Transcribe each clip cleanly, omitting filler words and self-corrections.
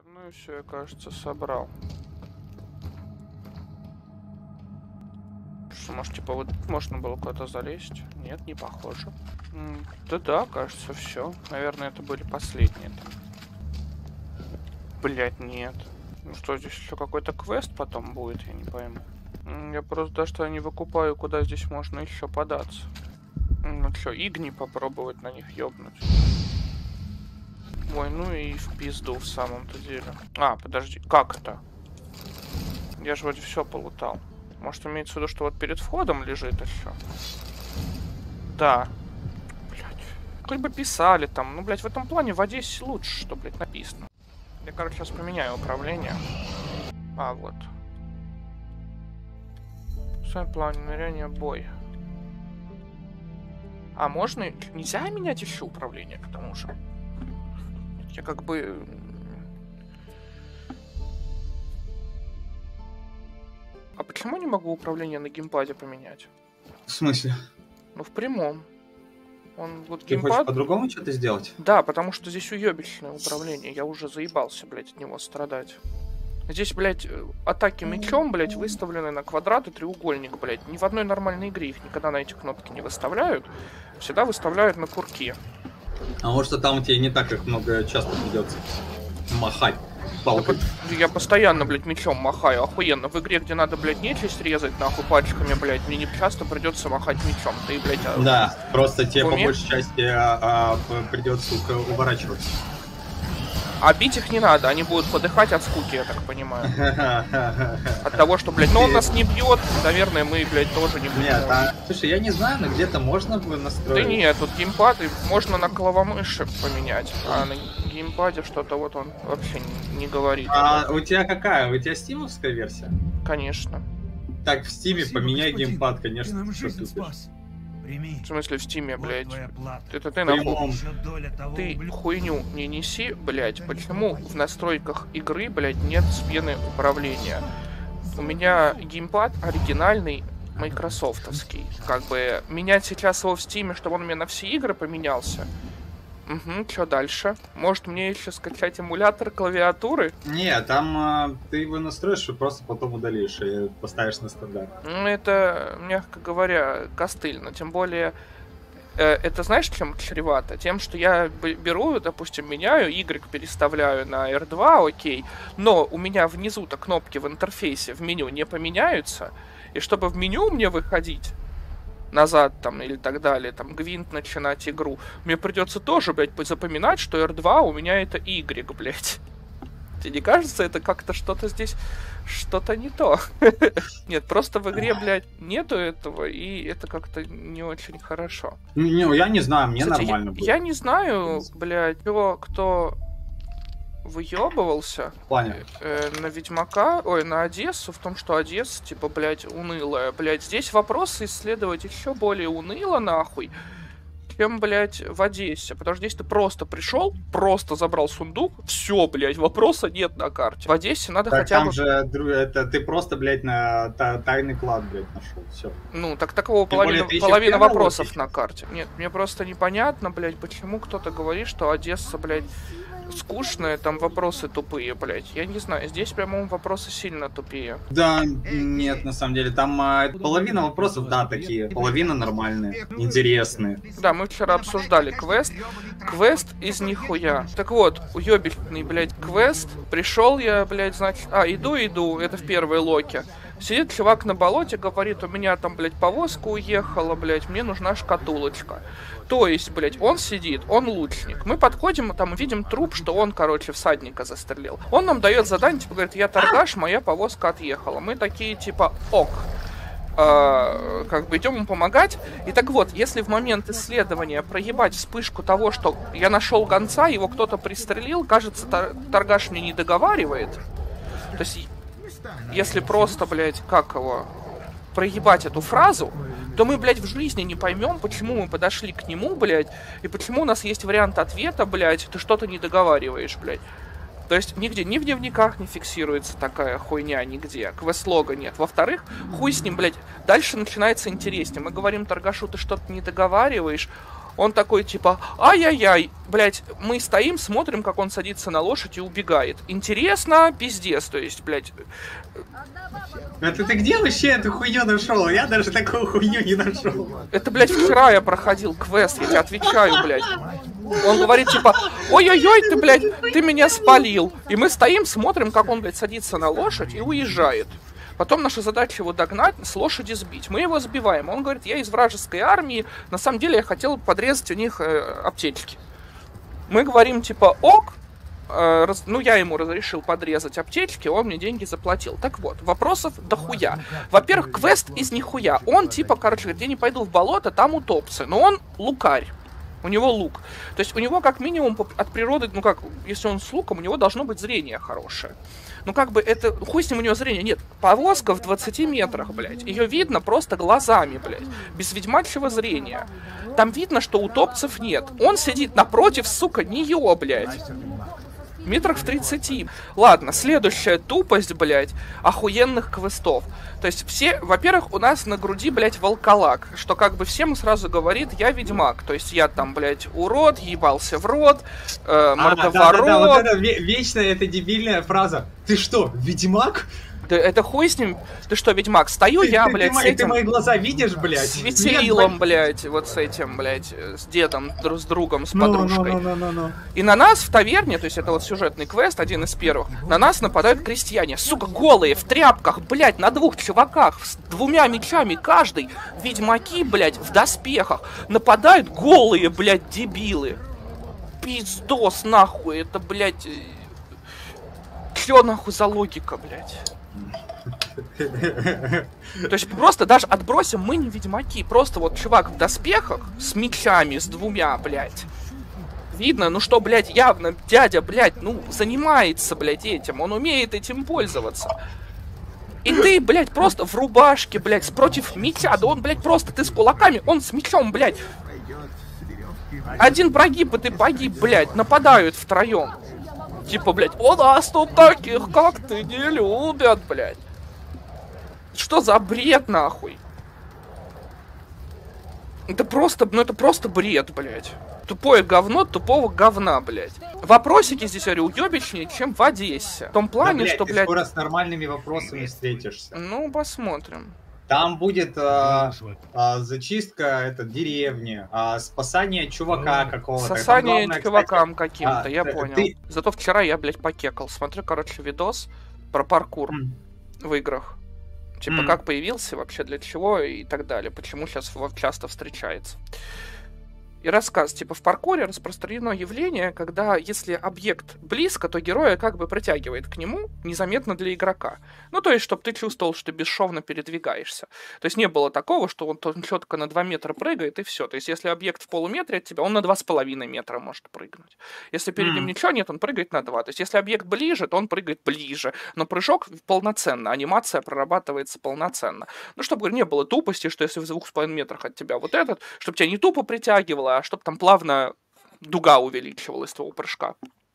Ну и все, я, кажется, собрал. Что, может, типа, вот можно было куда-то залезть? Нет, не похоже. Да-да, кажется, все. Наверное, это были последние-то. Блять, нет. Ну что, здесь еще какой-то квест потом будет, я не пойму. Я просто даже не выкупаю, куда здесь можно еще податься. Ну что, игни попробовать на них ёбнуть. Ой, ну и в пизду в самом-то деле. А, подожди, как это? Я же вроде все полутал. Может, имеется в виду, что вот перед входом лежит еще? Да. Блять. Хоть бы писали там. Ну, блять, в этом плане в Одессе лучше, что, блять, написано. Я, короче, сейчас поменяю управление. А, вот. В своем плане ныряние бой. А можно... Нельзя менять еще управление, к тому же? Я как бы... А почему не могу управление на геймпаде поменять? В смысле? Ну, в прямом. Он вот Ты геймпад... хочешь по-другому что-то сделать? Да, потому что здесь уебищное управление. Я уже заебался, блядь, от него страдать. Здесь, блядь, атаки мечом, блядь, выставлены на квадрат и треугольник, блядь. Ни в одной нормальной игре их никогда на эти кнопки не выставляют. Всегда выставляют на курки. А может, там у тебя не так их много часто придется махать палкой? Я постоянно, блядь, мечом махаю, охуенно. В игре, где надо, блядь, нечисть резать, нахуй, пальчиками, блядь, мне не часто придется махать мечом. Ты, блядь, да, просто тебе по большей части придется уворачиваться. А бить их не надо, они будут подыхать от скуки, я так понимаю. От того, что, блядь, но он нас не бьет, наверное, мы, блядь, тоже не будем. Нет, слушай, я не знаю, но где-то можно бы настроить. Да нет, тут геймпады можно на клавомыши поменять, а на геймпаде что-то вот он вообще не говорит. А у тебя какая? У тебя стимовская версия? Конечно. Так, в стиме поменяй геймпад, конечно. В смысле в стиме, блядь? Это ты нахуй. Ты хуйню не неси, блядь. Почему в настройках игры, блядь, нет смены управления? У меня геймпад оригинальный, майкрософтовский. Как бы менять сейчас его в стиме, чтобы он у меня на все игры поменялся. Угу, что дальше? Может мне еще скачать эмулятор клавиатуры? Не, там ты его настроишь и просто потом удалишь и поставишь на стандарт. Ну, это, мягко говоря, костыльно. Тем более, это знаешь, чем чревато? Тем, что я беру, допустим, меняю, Y переставляю на R2, окей, но у меня внизу-то кнопки в интерфейсе, в меню не поменяются, и чтобы в меню мне выходить назад там или так далее, там гвинт начинать игру, мне придется тоже, блядь, запоминать, что R2 у меня это Y, блядь. Тебе не кажется, это как-то что-то здесь, что-то не то? Нет, просто в игре, блядь, нету этого, и это как-то не очень хорошо. Не, я не знаю, мне нормально будет. Я не знаю, блядь, кто выебывался на Ведьмака, ой, на Одессу, в том, что Одесса, типа, блядь, унылая. Блядь, здесь вопросы исследовать еще более уныло, нахуй, чем, блядь, в Одессе. Потому что здесь ты просто пришел, просто забрал сундук, все, блядь, вопроса нет на карте. В Одессе надо так хотя там бы... же, это ты просто, блядь, на тайный клад, блядь, нашел, все. Ну, так такого половина вопросов на карте. Нет, мне просто непонятно, блядь, почему кто-то говорит, что Одесса, блядь, скучная, там вопросы тупые, блядь. Я не знаю, здесь, по-моему, вопросы сильно тупее. Да, нет, на самом деле, там половина вопросов, да, такие, половина нормальные, интересные. Да, мы вчера обсуждали квест. Квест из нихуя. Так вот, уебищный, блядь, квест. Пришел я, блядь, значит... иду, это в первой локе. Сидит чувак на болоте, говорит, у меня там, блядь, повозка уехала, блядь, мне нужна шкатулочка. То есть, блядь, он сидит, он лучник. Мы подходим, там видим труп, что он, короче, всадника застрелил. Он нам дает задание, типа, говорит, я торгаш, моя повозка отъехала. Мы такие, типа, ок. Как бы идем ему помогать. И так вот, если в момент исследования проебать вспышку того, что я нашел гонца, его кто-то пристрелил, кажется, торгаш мне не договаривает. То есть... Если просто, блядь, как его, проебать эту фразу, то мы, блядь, в жизни не поймем, почему мы подошли к нему, блядь, и почему у нас есть вариант ответа, блядь, ты что-то не договариваешь, блядь. То есть нигде, ни в дневниках не фиксируется такая хуйня, нигде. Квест-лога нет. Во-вторых, хуй с ним, блядь, дальше начинается интереснее. Мы говорим торгашу, ты что-то не договариваешь. Он такой, типа, ай-яй-яй, блядь, мы стоим, смотрим, как он садится на лошадь и убегает. Интересно, пиздец, то есть, блядь. Это ты где вообще эту хуйню нашел? Я даже такую хуйню не нашел. Это, блядь, вчера я проходил квест, я тебе отвечаю, блядь. Он говорит, типа, ой-ой-ой, ты, блядь, ты меня спалил. И мы стоим, смотрим, как он, блядь, садится на лошадь и уезжает. Потом наша задача его догнать, с лошади сбить. Мы его сбиваем. Он говорит, я из вражеской армии, на самом деле я хотел подрезать у них аптечки. Мы говорим, типа, ок. Ну, я ему разрешил подрезать аптечки, он мне деньги заплатил. Так вот, вопросов дохуя. Во-первых, квест из нихуя. Он, типа, короче, говорит, я не пойду в болото, там утопцы. Но он лукарь. У него лук. То есть у него как минимум от природы, ну как, если он с луком, у него должно быть зрение хорошее. Ну как бы это, хуй с ним у него зрение. Нет, повозка в 20 метрах, блядь. Ее видно просто глазами, блядь. Без ведьмачьего зрения. Там видно, что утопцев нет. Он сидит напротив, сука, нее, блядь. Метрах в 30. Ладно, следующая тупость, блядь, охуенных квестов. То есть все, во-первых, у нас на груди, блядь, волколак, что как бы всем сразу говорит, я ведьмак. То есть я там, блядь, урод, ебался в рот, мордоворот. Да, вот это вечная, это дебильная фраза. Ты что, ведьмак? Да это хуй с ним. Ты что, ведьмак? Стою я, блядь, с этим... Ты мои глаза видишь, блядь? С Ветерилом, блядь, вот с этим, блядь, с дедом, с другом, с подружкой. И на нас в таверне, то есть это вот сюжетный квест, один из первых, на нас нападают крестьяне, сука, голые, в тряпках, блядь, на двух чуваках, с двумя мечами каждый, ведьмаки, блядь, в доспехах, нападают голые, блядь, дебилы. Пиздос, нахуй, это, блядь... Чё, нахуй, за логика, блядь? То есть просто даже отбросим, мы не ведьмаки. Просто вот чувак в доспехах с мечами, с двумя, блядь. Видно, ну что, блядь, явно дядя, блядь, ну, занимается, блядь, этим. Он умеет этим пользоваться. И ты, блядь, просто в рубашке, блядь, против меча. Да он, блядь, просто, ты с кулаками, он с мечом, блядь. Один прогиб, и ты погиб, блядь. Нападают втроем. Типа, блядь, у нас тут таких, как ты, не любят, блядь. Что за бред, нахуй? Это просто, ну это просто бред, блядь. Тупое говно тупого говна, блядь. Вопросики здесь, говорю, уёбищнее, чем в Одессе. В том плане, да, блядь, что, ты блядь... скоро с нормальными вопросами встретишься. Ну, посмотрим. Там будет зачистка деревни, спасание чувака какого-то. Сосание главное, чувакам кстати, каким-то, я понял. Зато вчера я, блядь, покекал. Смотрю, короче, видос про паркур в играх. Типа, как появился, вообще для чего и так далее. Почему сейчас часто встречается. И рассказ, типа, в паркуре распространено явление, когда, если объект близко, то героя как бы притягивает к нему незаметно для игрока. Ну, то есть, чтобы ты чувствовал, что бесшовно передвигаешься. То есть, не было такого, что он четко на 2 метра прыгает, и все. То есть, если объект в полуметре от тебя, он на 2,5 метра может прыгнуть. Если перед ним ничего нет, он прыгает на 2. То есть, если объект ближе, то он прыгает ближе. Но прыжок полноценно, анимация прорабатывается полноценно. Ну, чтобы не было тупости, что если в 2,5 метрах от тебя вот этот, чтобы тебя не тупо притягивало, а чтобы там плавно дуга увеличивалась твоего прыжка.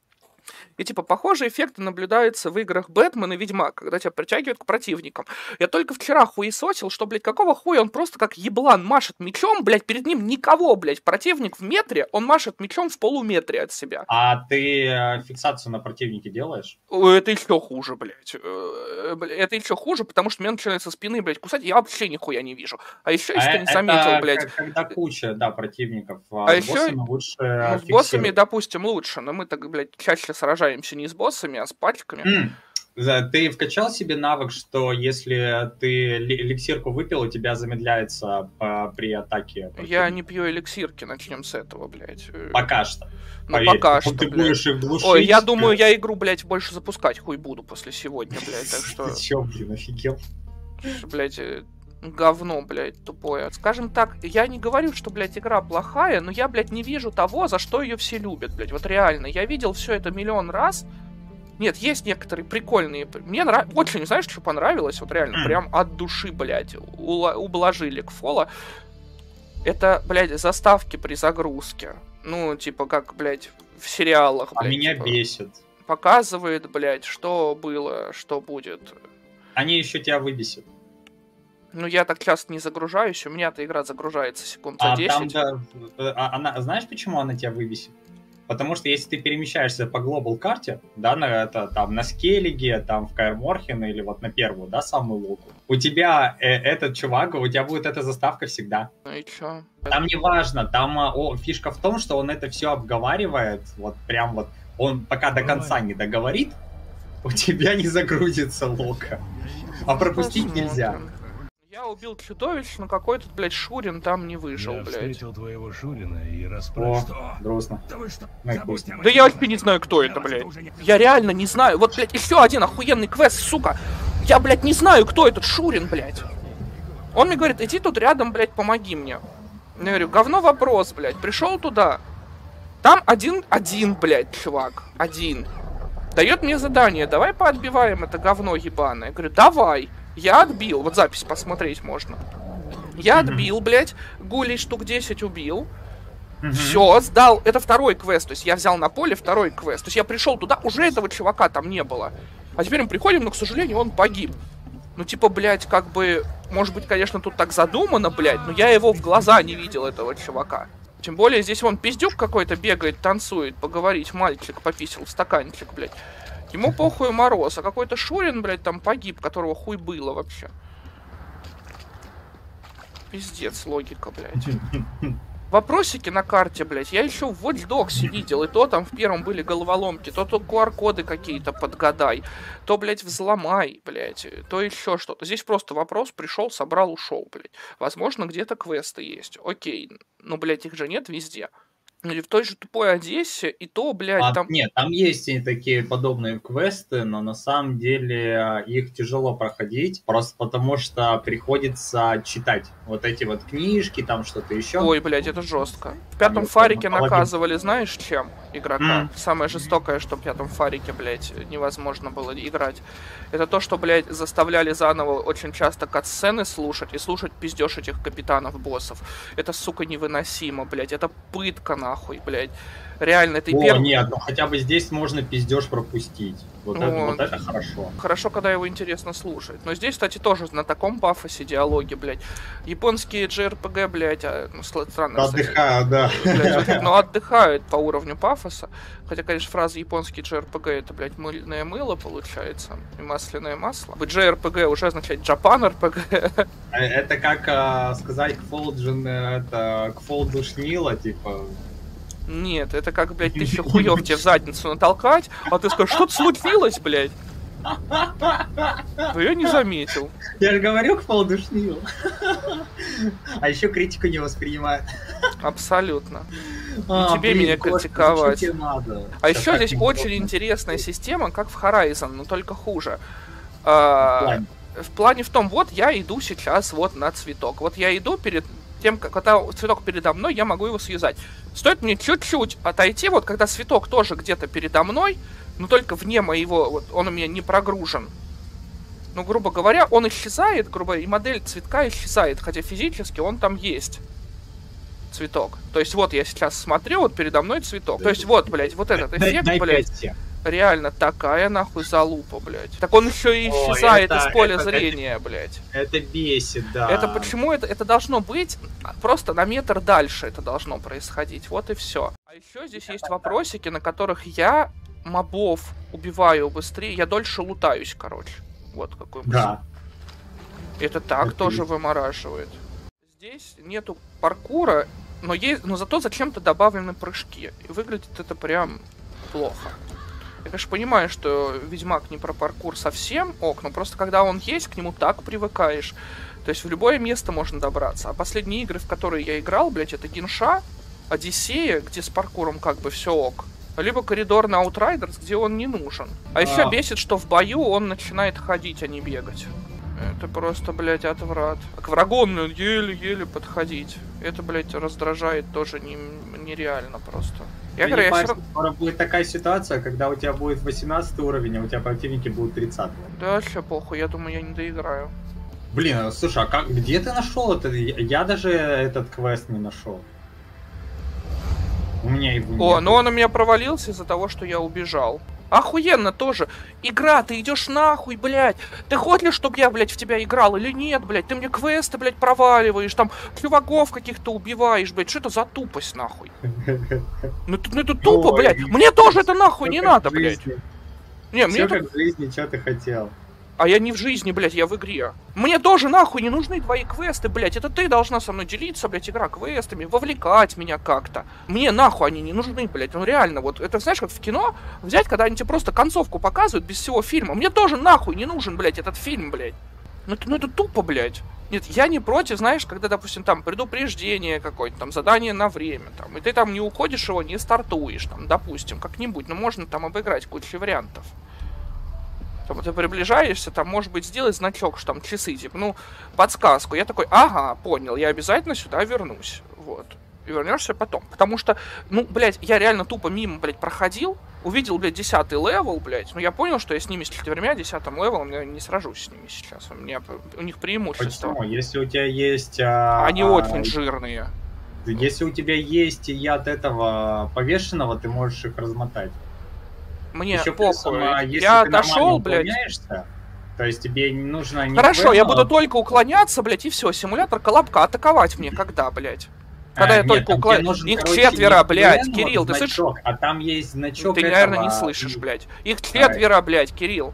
И типа похожие эффекты наблюдаются в играх Бэтмен и Ведьмак, когда тебя притягивают к противникам. Я только вчера хуесосил, что, блядь, какого хуя он просто как еблан машет мечом, блядь, перед ним никого, блядь. Противник в метре, он машет мечом в полуметре от себя. А ты фиксацию на противнике делаешь? Это еще хуже, блядь. Это еще хуже, потому что меня начинает со спины, блядь, кусать, я вообще нихуя не вижу. А еще, если ты не заметил, блядь... Когда куча, да, противников, а с еще... боссами лучше ну, с боссами, допустим, лучше, но мы так, блядь, чаще сражаемся не с боссами, а с пачками. Ты вкачал себе навык, что если ты эликсирку выпил, у тебя замедляется при атаке? Я не пью эликсирки, начнем с этого, блядь. Пока что. Ну, поверь, пока что, ты блядь. будешь их глушить. Ой, я думаю, я игру, блядь, больше запускать хуй буду после сегодня, блядь, так что... Ты чё, блин, офигел? Блядь, говно, блядь, тупое. Скажем так, я не говорю, что, блядь, игра плохая, но я, блядь, не вижу того, за что ее все любят, блядь. Вот реально, я видел все это миллион раз. Нет, есть некоторые прикольные. Мне очень, знаешь, что понравилось? Вот реально, прям от души, блядь, ублажили Кфола. Это, блядь, заставки при загрузке. Ну, типа, как, блядь, в сериалах, блядь. А меня типа, бесит. Показывает, блядь, что было, что будет. Они еще тебя выбесят. Ну, я так часто не загружаюсь, у меня-то игра загружается секунд за 10. Там, да, знаешь, почему она тебя вывесит? Потому что если ты перемещаешься по глобал карте, да, на Скеллиге, там в Каэр Морхен или вот на первую, да, самую локу, у тебя этот чувак, у тебя будет эта заставка всегда. Ну и чё? Там не важно, там фишка в том, что он это все обговаривает, вот прям вот, он пока до конца не договорит, у тебя не загрузится лока. А пропустить нельзя. Я убил чудовищ, но какой-то, блядь, Шурин там не выжил, Я блядь. встретил твоего Шурина и расспрашивал. О, грустно. Да я вообще не знаю, кто это, блядь. Я реально не знаю. Вот, блядь, еще один охуенный квест, сука. Я, блядь, не знаю, кто этот Шурин, блядь. Он мне говорит, иди тут рядом, блядь, помоги мне. Я говорю, говно вопрос, блядь. Пришел туда. Там один, блядь, чувак. Один. Дает мне задание, давай поотбиваем это говно ебаное. Я говорю, давай. Я отбил, вот запись посмотреть можно. Я отбил, блядь, гулей штук 10 убил. Все, сдал. Это второй квест, то есть я взял на поле второй квест. То есть я пришел туда, уже этого чувака там не было. А теперь мы приходим, но, к сожалению, он погиб. Ну, типа, блядь, как бы, может быть, конечно, тут так задумано, блядь, но я его в глаза не видел, этого чувака. Тем более, здесь вон пиздюк какой-то бегает, танцует, поговорить, мальчик пописал в стаканчик, блядь. Ему похуй мороз, а какой-то Шурин, блядь, там погиб, которого хуй было вообще. Пиздец, логика, блядь. Вопросики на карте, блядь, я еще в Watch Dogs видел, и то там в первом были головоломки, то QR-коды какие-то подгадай, то, блядь, взломай, блядь, то еще что-то. Здесь просто вопрос, пришел, собрал, ушел, блядь. Возможно, где-то квесты есть, окей, но, блядь, их же нет везде. Или в той же тупой Одессе, и то, блядь, там... Нет, там есть и такие подобные квесты, но на самом деле их тяжело проходить, просто потому что приходится читать вот эти вот книжки, там что-то еще. Ой, блядь, это жестко. В пятом фарике наказывали, знаешь, чем игрока? Самое жестокое, что в пятом фарике, блядь, невозможно было играть. Это то, что, блядь, заставляли заново очень часто катсцены слушать и слушать пиздеж этих капитанов, боссов. Это, сука, невыносимо, блядь, это пытка, нахуй, блядь. Реально, это и первый... Нет, ну хотя бы здесь можно пиздеж пропустить. Вот это хорошо. Хорошо, когда его интересно слушать. Но здесь, кстати, тоже на таком пафосе диалоги, блядь. Японские JRPG, блядь, странно. Отдыхают, да. Блядь, но отдыхают по уровню пафоса. Хотя, конечно, фраза японский JRPG это, блядь, мыльное мыло получается. И масляное масло. JRPG уже означает Japan RPG. Это как сказать к фолду шнила, типа... Нет, это как, блядь, тысячу хуев тебе в задницу натолкать, а ты скажешь, что-то случилось, блядь. Но я не заметил. Я же говорю, к фолду шнил. А еще критику не воспринимает. Абсолютно. Не тебе меня критиковать. А еще здесь очень интересная система, как в Horizon, но только хуже. В плане в том, вот я иду сейчас вот на цветок. Вот я иду перед тем, когда цветок передо мной, я могу его связать. Стоит мне чуть-чуть отойти, вот когда цветок тоже где-то передо мной, но только вне моего, вот он у меня не прогружен. Ну, грубо говоря, он исчезает, грубо говоря, и модель цветка исчезает, хотя физически он там есть. Цветок. То есть вот я сейчас смотрю, вот передо мной цветок. То есть вот, блядь, вот этот эффект, блядь. Реально такая нахуй залупа, блядь. Так он еще и исчезает из поля зрения, блядь. Это бесит, да. Это почему это должно быть просто на метр дальше это должно происходить. Вот и все. А еще здесь есть вопросики, на которых я мобов убиваю быстрее, я дольше лутаюсь, короче. Вот какой мысль. Да. Это так это тоже вымораживает. Здесь нету паркура, но зато зачем-то добавлены прыжки. И выглядит это прям плохо. Я, конечно, понимаю, что Ведьмак не про паркур совсем, но просто когда он есть, к нему так привыкаешь. То есть в любое место можно добраться. А последние игры, в которые я играл, блядь, это Генша, Одиссея, где с паркуром как бы все ок. Либо коридор на Outriders, где он не нужен. А еще бесит, что в бою он начинает ходить, а не бегать. Это просто, блядь, отврат. А к врагу он еле-еле подходить. Это, блядь, раздражает тоже нереально просто. Я говорю, скоро будет такая ситуация, когда у тебя будет 18 уровень, а у тебя противники будут 30. Да вообще похуй, я думаю, я не доиграю. Блин, слушай, а где ты нашел это? Я даже этот квест не нашел. У меня его нет. Но он у меня провалился из-за того, что я убежал. Охуенно тоже. Игра, ты идешь нахуй, блядь. Ты хочешь, чтобы я, блядь, в тебя играл или нет, блядь? Ты мне квесты, блядь, проваливаешь, там, чуваков каких-то убиваешь, блядь. Что это за тупость, нахуй? Ну это тупо, блядь. Мне тоже это нахуй не надо, блядь. Не, мне как в жизни, что ты хотел. А я не в жизни, блядь, я в игре. Мне тоже нахуй не нужны твои квесты, блядь. Это ты должна со мной делиться, блядь, игра квестами, вовлекать меня как-то. Мне нахуй они не нужны, блядь. Ну реально, вот это знаешь, как в кино взять, когда они тебе просто концовку показывают без всего фильма. Мне тоже нахуй не нужен, блядь, этот фильм, блядь. Ну это тупо, блядь. Нет, я не против, знаешь, когда, допустим, там предупреждение какое-то, там задание на время, там, и ты там не уходишь его, не стартуешь, там, допустим, как-нибудь, но можно там обыграть кучу вариантов. Там ты приближаешься, там, может быть, сделать значок, что там часы, типа, ну, подсказку. Я такой, ага, понял, я обязательно сюда вернусь. Вот. И вернешься потом. Потому что, ну, блядь, я реально тупо мимо, блядь, проходил, увидел, блядь, 10-й левел, блядь. Ну, я понял, что я с ними, с 4-мя, 10-м левелом, я не сражусь с ними сейчас. У них преимущество. Почему? Если у тебя есть... Они очень жирные. Если у тебя есть яд этого повешенного, ты можешь их размотать. Мне еще похуй. Я отошел, блядь. То есть тебе не нужно... Хорошо, я буду только уклоняться, блядь, и все. Симулятор колобка. Атаковать мне когда, блядь? Когда я только уклоняюсь. Их 4, блядь, Кирилл, ты слышишь? А там есть значок. Ты, наверное, не слышишь, блядь. Их 4, блядь, Кирилл.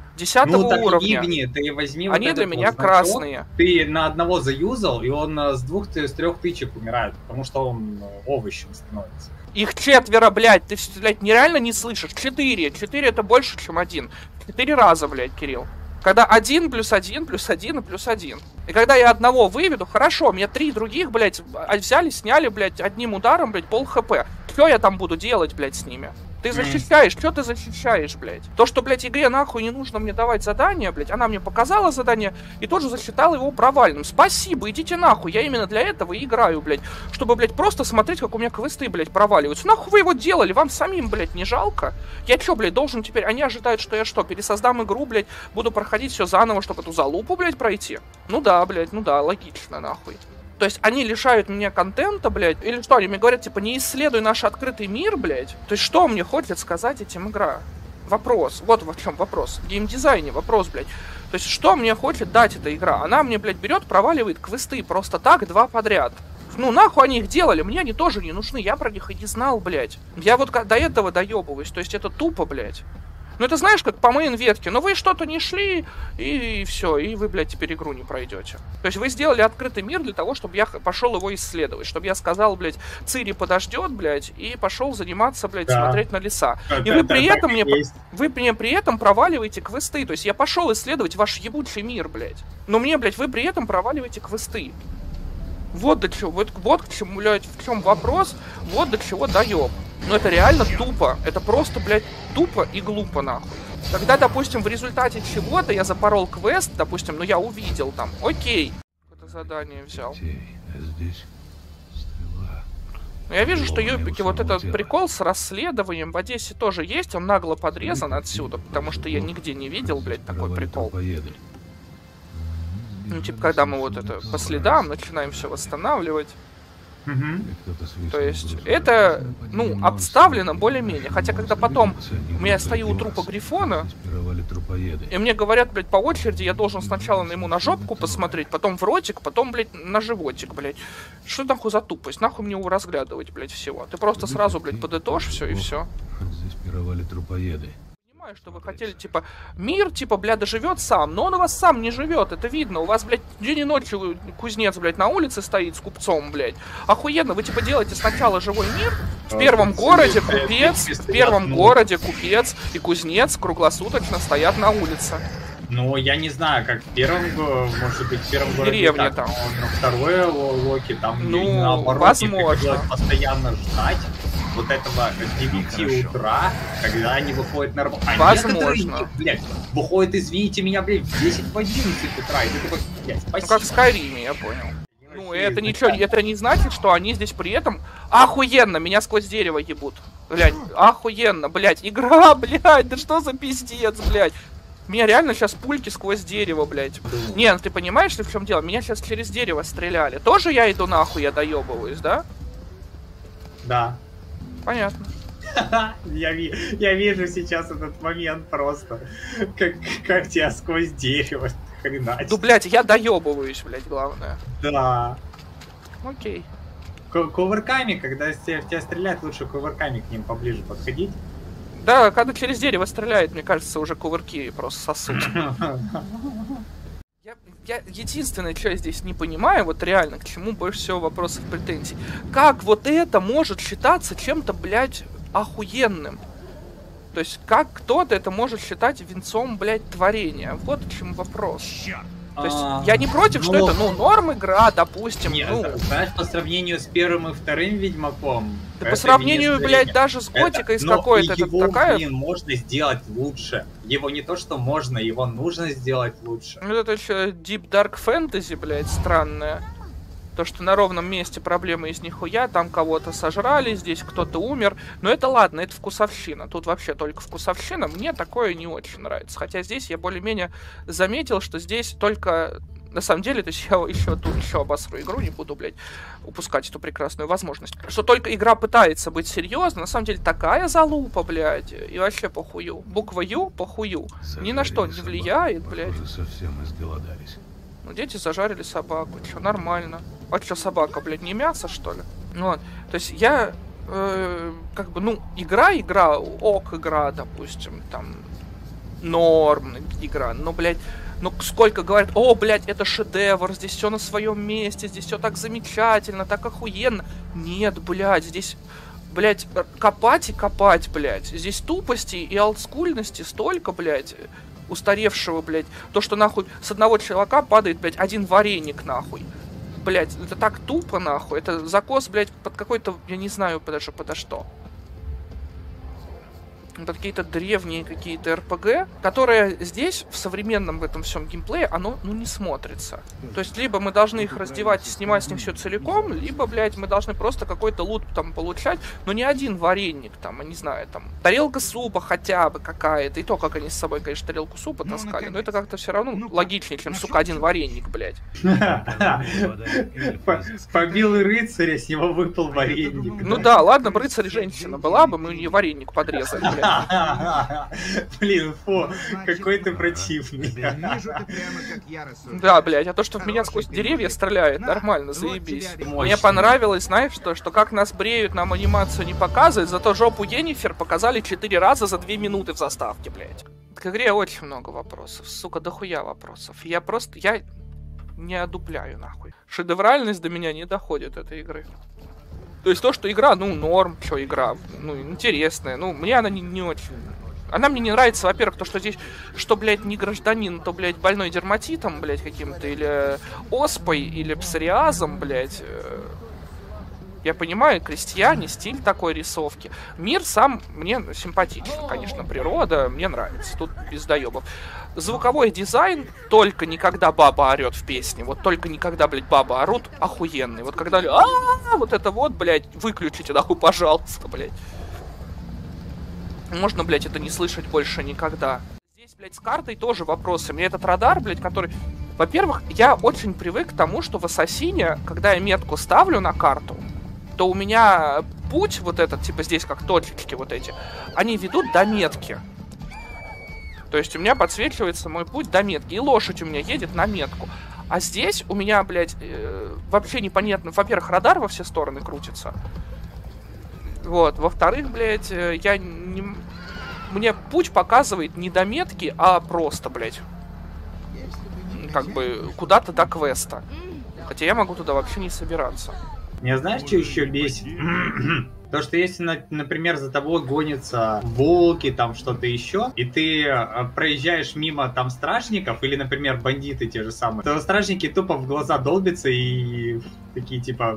10-го уровня. Ты возьми они вот для меня красные. Ты на одного заюзал, и он с 2-3 тычек умирает, потому что он овощем становится. Их 4, блядь, ты, блядь, нереально не слышишь. 4 это больше, чем 1. 4 раза, блядь, Кирилл. Когда 1 плюс 1 плюс 1 и плюс 1. И когда я одного выведу, хорошо, мне 3 других, блядь, взяли, сняли, блядь, одним ударом, блядь, пол хп. Что я там буду делать, блядь, с ними? Ты защищаешь, что ты защищаешь, блядь? То, что, блядь, игре нахуй не нужно мне давать задание, блядь, она мне показала задание и тоже засчитала его провальным. Спасибо, идите нахуй, я именно для этого и играю, блядь. Чтобы, блядь, просто смотреть, как у меня квесты, блядь, проваливаются. Нахуй вы его делали, вам самим, блядь, не жалко? Я чё, блядь, должен теперь, они ожидают, что я что, пересоздам игру, блядь, буду проходить все заново, чтобы эту залупу, блядь, пройти? Ну да, блядь, ну да, логично, нахуй. То есть они лишают меня контента, блядь, или что, они мне говорят, типа, не исследуй наш открытый мир, блядь. То есть что мне хочет сказать этим игра? Вопрос, вот в чем вопрос. В геймдизайне вопрос, блядь. То есть что мне хочет дать эта игра? Она мне, блядь, берет, проваливает квесты просто так 2 подряд. Ну нахуй они их делали, мне они тоже не нужны, я про них и не знал, блядь. Я вот до этого доебываюсь, то есть это тупо, блядь. Ну это знаешь, как по мейн-ветке, но вы что-то не шли, и все, и вы, блядь, теперь игру не пройдете. То есть вы сделали открытый мир для того, чтобы я пошел его исследовать, чтобы я сказал, блядь, Цири подождет, блядь, и пошел заниматься, блядь, да. Смотреть на леса. И вы при этом мне при этом проваливаете квесты, то есть я пошел исследовать ваш ебучий мир, блядь. Но мне, блядь, вы при этом проваливаете квесты. Вот до чего, вот к чему, блядь, в чем вопрос, вот до чего доеб. Но это реально тупо, это просто, блядь, тупо и глупо, нахуй. Когда, допустим, в результате чего-то я запорол квест, допустим, ну я увидел там, окей, это задание взял. Но я вижу, что ёбики, вот этот прикол с расследованием в Одессе тоже есть, он нагло подрезан отсюда, потому что я нигде не видел, блядь, такой прикол. Ну, типа, когда мы вот это по следам начинаем все восстанавливать. То есть, это, ну, обставлено более-менее. Хотя, когда потом я стою у трупа Грифона, и мне говорят, блядь, по очереди, я должен сначала ему на жопку посмотреть, потом в ротик, потом, блядь, на животик, блядь. Что нахуй за тупость? Нахуй мне его разглядывать, блядь, всего? Ты просто сразу, блядь, подытожь все и все. Здесь пировали трупоеды. Что вы хотели, типа, мир, типа, бля, доживет сам, но он у вас сам не живет, это видно, у вас, блядь, день и ночь кузнец, блядь, на улице стоит с купцом, блядь, охуенно, вы, типа, делаете сначала живой мир, в первом городе купец, и кузнец круглосуточно стоят на улице. Ну, я не знаю, как в первом, может быть, в первом городе деревня так, там. Но второе Локи, там, ну, наоборот, возможно. Постоянно ждать вот этого 9 утра, когда они выходят на работу. А возможно. Блядь, выходят, извините меня, блядь, в 10 в 11 утра, и ты такой, блядь, спасибо. Ну, как в Скайриме, я понял. Ну, это ничего, это не значит, что они здесь при этом охуенно, меня сквозь дерево ебут. Блядь, охуенно, блядь, игра, блядь, да что за пиздец, блядь. Меня реально сейчас пульки сквозь дерево, блядь. Не, ну ты понимаешь, в чем дело? Меня сейчас через дерево стреляли. Тоже я иду нахуй, я доебываюсь, да? Да. Понятно. Я вижу сейчас этот момент просто, как тебя сквозь дерево хреначит. Ну, блядь, я доебываюсь, блядь, главное. Да. Окей. Кувырками, когда в тебя стреляют, лучше кувырками к ним поближе подходить. Да, когда через дерево стреляет, мне кажется, уже кувырки просто сосут. Я единственное, что я здесь не понимаю, вот реально, к чему больше всего вопросов, претензий. Как вот это может считаться чем-то, блядь, охуенным? То есть, как кто-то это может считать венцом, блядь, творения? Вот к чему вопрос. То есть, я не против, что это, ну, норм игра, допустим, Нет, ну... знаешь, по сравнению с первым и вторым Ведьмаком... Да по сравнению, блядь, даже с Готикой, с какой-то, это его, такая... блин, можно сделать лучше. Его не то, что можно, его нужно сделать лучше. Ну, это еще Deep Dark Fantasy, блядь, странная. То, что на ровном месте проблемы из нихуя, там кого-то сожрали, здесь кто-то умер. Но это ладно, это вкусовщина. Тут вообще только вкусовщина. Мне такое не очень нравится. Хотя здесь я более-менее заметил, что здесь только... На самом деле, то есть я еще тут еще обосру игру, не буду, блядь, упускать эту прекрасную возможность. Что только игра пытается быть серьезной, на самом деле такая залупа, блядь, и вообще похую. Буква Ю похую. Ни на что не влияет, блядь. Уже совсем изголодались. Ну, дети зажарили собаку, что нормально. А что, собака, блядь, не мясо, что ли? Вот, то есть я, как бы, ну, игра, ок, игра, допустим, там, норм, игра, но, блядь, ну, сколько говорят, о, блядь, это шедевр, здесь все на своем месте, здесь все так замечательно, так охуенно. Нет, блядь, здесь, блядь, копать и копать, блядь. Здесь тупости и олдскульности столько, блядь, устаревшего, блядь. То, что, нахуй, с одного чувака падает, блядь, один вареник, нахуй. Блядь, это так тупо, нахуй. Это закос, блядь, под какой-то, я не знаю, даже подо что. Под какие-то древние какие-то РПГ, которые здесь, в современном в этом всем геймплее, оно, ну, не смотрится. То есть, либо мы должны их раздевать и снимать с них все целиком, либо, блядь, мы должны просто какой-то лут там получать, но не один вареник, там, я не знаю, там, тарелка супа хотя бы какая-то, и то, как они с собой, конечно, тарелку супа таскали, но это как-то все равно логичнее, чем, сука, один вареник, блядь. Побил рыцаря, с него выпал вареник. Ну да, ладно бы рыцарь женщина была бы, мы ей вареник подрезали, блядь. Блин, фу, какой ты противный. Да, блядь, а то, что в меня сквозь деревья стреляет, нормально, заебись. Мне понравилось, знаешь, что как нас бреют, нам анимацию не показывают, зато жопу Йеннифер показали 4 раза за 2 минуты в заставке, блядь. К игре очень много вопросов, сука, дохуя вопросов. Я не одупляю, нахуй. Шедевральность до меня не доходит этой игры. То есть то, что игра, ну, норм, что игра, ну, интересная, ну, мне она не очень... Она мне не нравится, во-первых, то, что здесь, что, блядь, не гражданин, то, блядь, больной дерматитом, блядь, каким-то, или оспой, или псориазом, блядь. Я понимаю, крестьяне, стиль такой рисовки. Мир сам мне симпатичен, конечно, природа, мне нравится, тут без доебов. Звуковой дизайн, только никогда баба орет в песне, вот только никогда, блядь, баба орут, охуенный. Вот когда, вот это вот, блядь, выключите, нахуй, пожалуйста, блядь. Можно, блядь, это не слышать больше никогда. Здесь, блядь, с картой тоже вопросы. Мне этот радар, блядь, который... Во-первых, я очень привык к тому, что в Ассасине, когда я метку ставлю на карту, то у меня путь вот этот, типа здесь как точечки вот эти, они ведут до метки. То есть у меня подсвечивается мой путь до метки, и лошадь у меня едет на метку. А здесь у меня, блядь, вообще непонятно. Во-первых, радар во все стороны крутится. Вот. Во-вторых, блядь, мне путь показывает не до метки, а просто, блядь, как бы куда-то до квеста. Хотя я могу туда вообще не собираться. Не знаешь, что еще бесит? То, что если, например, за тобой гонятся волки, там что-то еще, и ты проезжаешь мимо там стражников, или, например, бандиты те же самые, то стражники тупо в глаза долбятся и такие типа...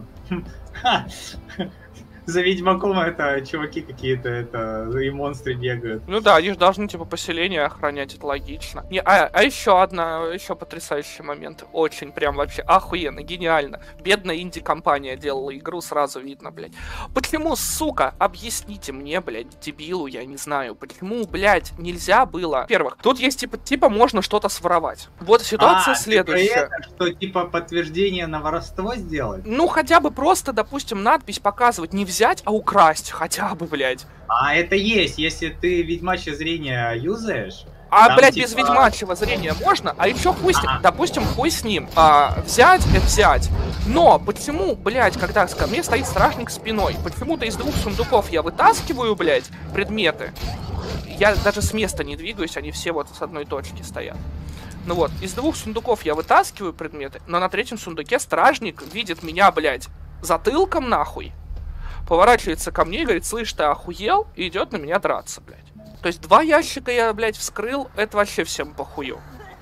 За Ведьмаком это чуваки какие-то, это и монстры бегают. Ну да, они же должны типа поселение охранять, это логично. Еще потрясающий момент. Очень прям вообще охуенно, гениально. Бедная инди-компания делала игру, сразу видно, блядь. Почему, сука, объясните мне, блядь, дебилу, я не знаю, почему, блядь, нельзя было... Во-первых, тут есть типа можно что-то своровать. Вот ситуация следующая. Что типа подтверждение на воровство сделать? Ну хотя бы просто, допустим, надпись показывать, не взять, а украсть хотя бы, блядь. А это есть, если ты ведьмачье зрение юзаешь. А, там, блядь, типа... без ведьмачьего зрения можно? А еще хуй с ним, допустим, хуй с ним. Взять, это взять. Но почему, блядь, когда ко мне стоит стражник спиной, почему-то из 2 сундуков я вытаскиваю, блядь, предметы. Я даже с места не двигаюсь, они все вот с одной точки стоят. Ну вот, из 2 сундуков я вытаскиваю предметы, но на 3-м сундуке стражник видит меня, блядь, затылком нахуй. Поворачивается ко мне и говорит: слышь, ты охуел? И идет на меня драться, блядь. То есть 2 ящика я, блядь, вскрыл, это вообще всем похую.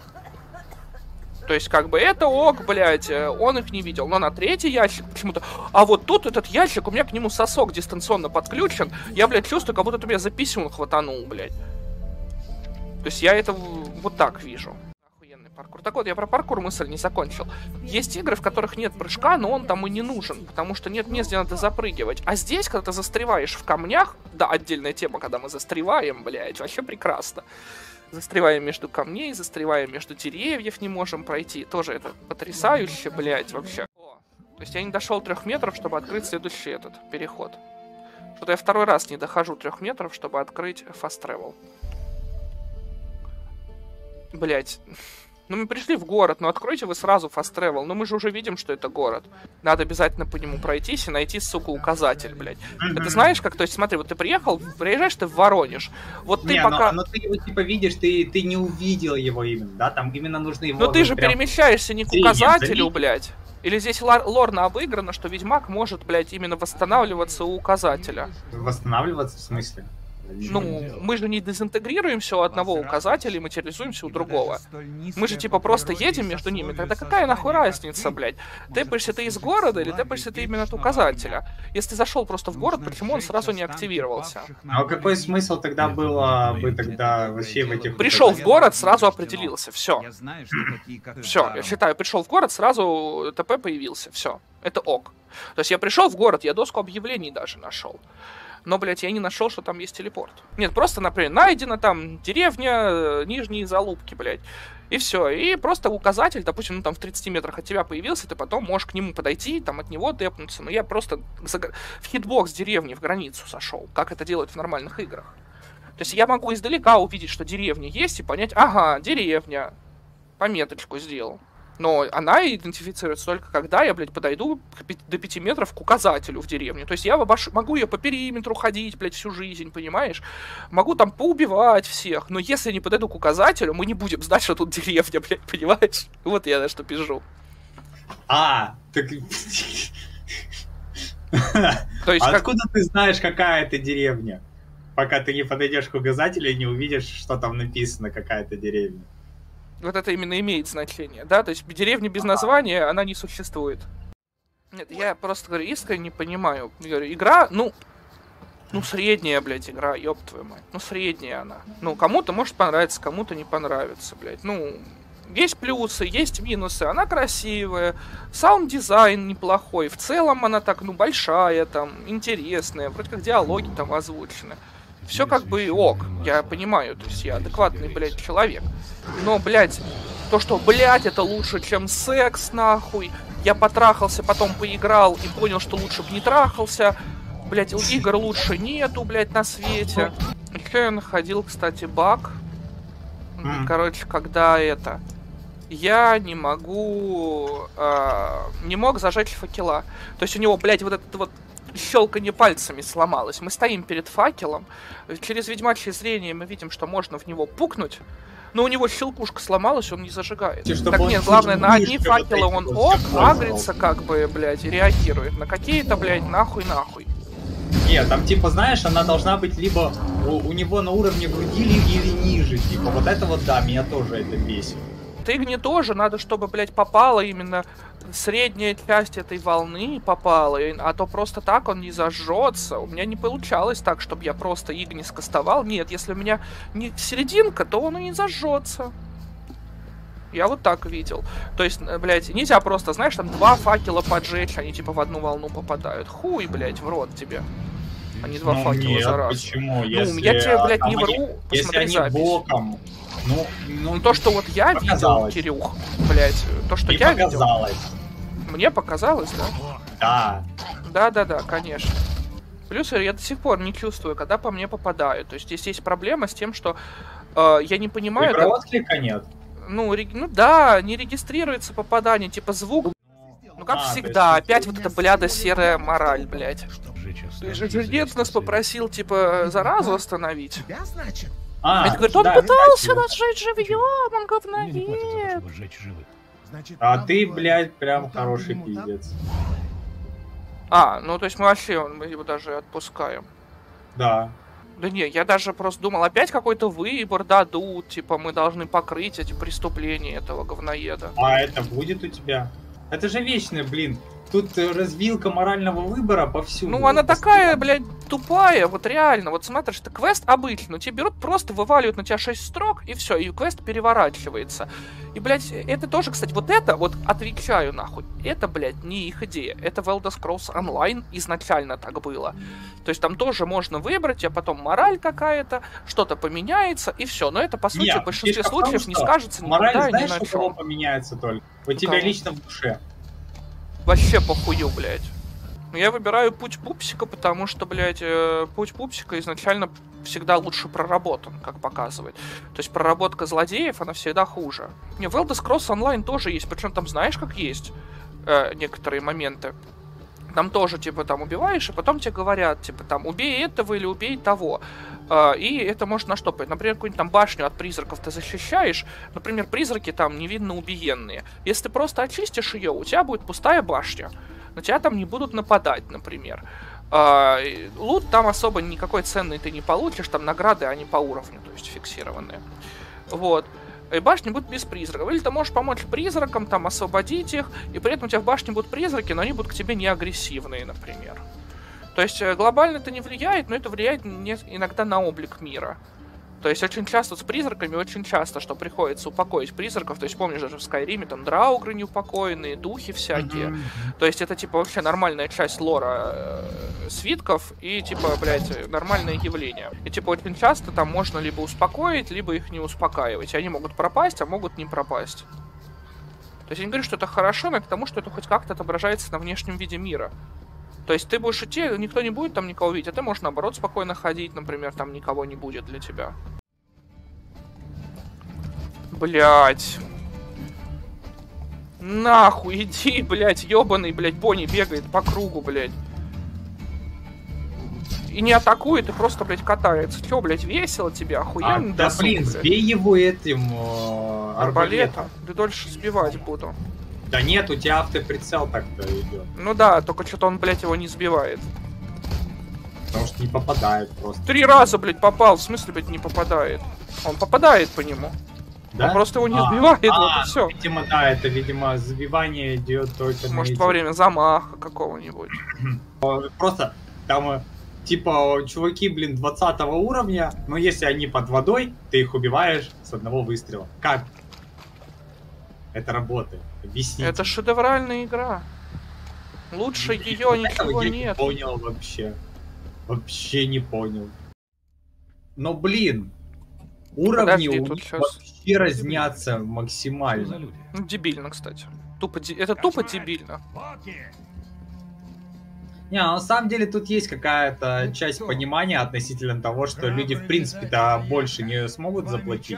То есть, как бы, это ок, блядь, он их не видел. Но на 3-й ящик почему-то... А вот тут этот ящик, у меня к нему сосок дистанционно подключен. Я, блядь, чувствую, как будто ты меня за писюн хватанул, блядь. То есть я это вот так вижу. Охуенный паркур. Так вот, я про паркур мысль не закончил. Есть игры, в которых нет прыжка, но он там и не нужен, потому что нет мест, где надо запрыгивать. А здесь, когда ты застреваешь в камнях... Да, отдельная тема, когда мы застреваем, блядь, вообще прекрасно. Застреваем между камней, застреваем между деревьев, не можем пройти. Тоже это потрясающе, блядь, вообще. То есть я не дошел 3 метров, чтобы открыть следующий этот переход. Что-то я 2-й раз не дохожу 3 метров, чтобы открыть fast travel. Блять. Ну мы пришли в город, но откройте вы сразу fast travel. Но мы же уже видим, что это город. Надо обязательно по нему пройтись и найти, сука, указатель, блядь. Это знаешь как? То есть смотри, вот ты приезжаешь ты в Воронеж. Вот ты пока... Но ты его типа видишь, ты не увидел его именно, да? Там именно нужно его... Но ты же перемещаешься не к указателю, блядь. Или здесь лорно обыграно, что Ведьмак может, блядь, именно восстанавливаться у указателя. Восстанавливаться в смысле? Ну, мы же не дезинтегрируемся у одного указателя и материализуемся у другого. Мы же типа просто едем между ними. Тогда какая нахуй разница, блядь? Тэпаешься ты из города или тэпаешься ты именно от указателя? Если ты зашел просто в город, почему он сразу не активировался? А какой смысл тогда было бы тогда вообще в этих... Пришел в город, сразу определился, все. Все, я считаю, пришел в город, сразу ТП появился, все. Это ок. То есть я пришел в город, я доску объявлений даже нашел. Но, блядь, я не нашел, что там есть телепорт. Нет, просто, например, найдена там деревня, нижние залупки, блядь. И все. И просто указатель, допустим, ну там в 30 метрах от тебя появился, ты потом можешь к нему подойти, там от него тэпнуться. Но я просто в хитбокс деревни в границу сошел, как это делают в нормальных играх. То есть я могу издалека увидеть, что деревня есть, и понять: ага, деревня. Пометочку сделал. Но она идентифицируется только когда я, блядь, подойду до 5 метров к указателю в деревню. То есть я могу ее по периметру ходить, блядь, всю жизнь, понимаешь? Могу там поубивать всех. Но если я не подойду к указателю, мы не будем знать, что тут деревня, блядь, понимаешь? Вот я на что пижу. Так... То есть откуда ты знаешь, какая это деревня? Пока ты не подойдешь к указателю и не увидишь, что там написано, какая-то деревня. Вот это именно имеет значение, да? То есть деревня без названия, она не существует. Нет, я просто говорю, искренне не понимаю. Я говорю, игра, ну, средняя, блядь, игра, ёб твою мать. Ну, средняя она. Ну, кому-то может понравиться, кому-то не понравится, блядь. Ну, есть плюсы, есть минусы. Она красивая, саунд-дизайн неплохой. В целом она так, ну, большая, там, интересная. Вроде как диалоги там озвучены. Все как бы ок, я понимаю, то есть я адекватный, блядь, человек. Но, блядь, то, что, блядь, это лучше, чем секс, нахуй. Я потрахался, потом поиграл и понял, что лучше бы не трахался. Блядь, игр лучше нету, блядь, на свете. Еще я находил, кстати, баг. Короче, когда это... Я не могу... не мог зажечь факела. То есть у него, блядь, вот этот вот... щелканье пальцами сломалось. Мы стоим перед факелом. Через ведьмачье зрение мы видим, что можно в него пукнуть. Но у него щелкушка сломалась, он не зажигает. Так нет, главное, на одни факелы он ок, агрится как бы, блядь, и реагирует. На какие-то, блядь, нахуй. Нет, там типа, знаешь, она должна быть либо у него на уровне груди или ниже. Типа, вот это вот, да, меня тоже это бесит. Тыгне тоже надо, чтобы, блядь, попала именно средняя часть этой волны попала, а то просто так он не зажжется. У меня не получалось так, чтобы я просто Игни скастовал. Нет, если у меня не серединка, то он и не зажжется. Я вот так видел. То есть, блядь, нельзя просто, знаешь, там 2 факела поджечь, они типа в одну волну попадают. Хуй, блядь, в рот тебе. Они 2 факела нет, за раз. Почему? Ну, если, я тебе, блядь, не вру, если они запись. боком. Ну, то, что вот я видел, Кирюх, блядь, то, что я видел. Мне показалось, да? Да. Да, конечно. Плюс я до сих пор не чувствую, когда по мне попадают. То есть здесь есть проблема с тем, что я не понимаю... Игрового отклика нет. Ну да, не регистрируется попадание, типа звук. Ну как всегда, опять вот эта бляда серая мораль, блядь. Ты же жрец нас попросил, типа, заразу остановить. Это говорит, он пытался нас сжечь живьем, он говноед. А ты, блядь, прям хороший пиздец. Ну то есть мы его даже отпускаем. Да. Да не, я даже просто думал, опять какой-то выбор дадут, типа мы должны покрыть эти преступления этого говноеда. А это будет у тебя? Это же вечное, блин. Тут развилка морального выбора повсюду. Ну, она такая, блядь, тупая, вот реально. Вот смотришь, это квест обычный, но тебе берут, просто вываливают на тебя 6 строк, и все, и квест переворачивается. И, блядь, это тоже, кстати, вот это, вот отвечаю нахуй, это, блядь, не их идея. Это в Elder Scrolls Online изначально так было. То есть там тоже можно выбрать, а потом мораль какая-то, что-то поменяется, и все. Но это, по сути, в большинстве случаев не скажется никогда мораль, и ни на знаешь, у чем. кого поменяется только? У тебя лично в душе. Вообще похую, блядь. Я выбираю путь пупсика, потому что, блядь, путь пупсика изначально всегда лучше проработан, как показывает. То есть проработка злодеев, она всегда хуже. Не, в Elder Scrolls Online тоже есть, причем там знаешь, как есть некоторые моменты. Там тоже, типа, там убиваешь, и потом тебе говорят, типа, там, убей этого или убей того. И это может наштопать. Например, какую-нибудь там башню от призраков ты защищаешь. Например, призраки там невинно убиенные. Если ты просто очистишь ее, у тебя будет пустая башня. На тебя там не будут нападать, например. Лут там особо никакой ценный ты не получишь. Там награды, они по уровню, то есть фиксированные. Вот. И башня будет без призраков. Или ты можешь помочь призракам, там, освободить их, и при этом у тебя в башне будут призраки, но они будут к тебе не агрессивные, например. То есть глобально это не влияет, но это влияет иногда на облик мира. То есть очень часто с призраками, очень часто, что приходится упокоить призраков. То есть помнишь, даже в Скайриме там драугры неупокоенные, духи всякие. То есть это типа вообще нормальная часть лора свитков и типа, блядь, нормальное явление. И типа очень часто там можно либо успокоить, либо их не успокаивать. И они могут пропасть, а могут не пропасть. То есть я не говорю, что это хорошо, но к тому, что это хоть как-то отображается на внешнем виде мира. То есть ты будешь идти, никто не будет там никого видеть, а ты можешь наоборот спокойно ходить, например, там никого не будет для тебя. Блять. Нахуй иди, блять, ёбаный, блять, Бонни бегает по кругу, блять. И не атакует, и просто, блять, катается. Чё, блять, весело тебе, охуенно? Да, блин, сбей его этим арбалетом. Да дольше сбивать буду. Да нет, у тебя автоприцел так-то идет. Ну да, только что-то он, блядь, его не сбивает. Потому что не попадает просто. 3 раза, блядь, попал. В смысле, блядь, не попадает? Он попадает по нему. Да? Он просто его не сбивает, вот и все. Видимо, да, это, видимо, сбивание идет только может, во время замаха какого-нибудь. Просто там, типа, чуваки, блин, 20 уровня, но если они под водой, ты их убиваешь с одного выстрела. Как это работает? Объясните. Это шедевральная игра. Лучше ее ничего нет. Не понял вообще. Вообще не понял. Но, блин, уровни у них вообще разнятся максимально. Ну, дебильно, кстати. Это тупо дебильно. Не, на самом деле тут есть какая-то часть понимания относительно того, что люди в принципе-то больше не смогут заплатить.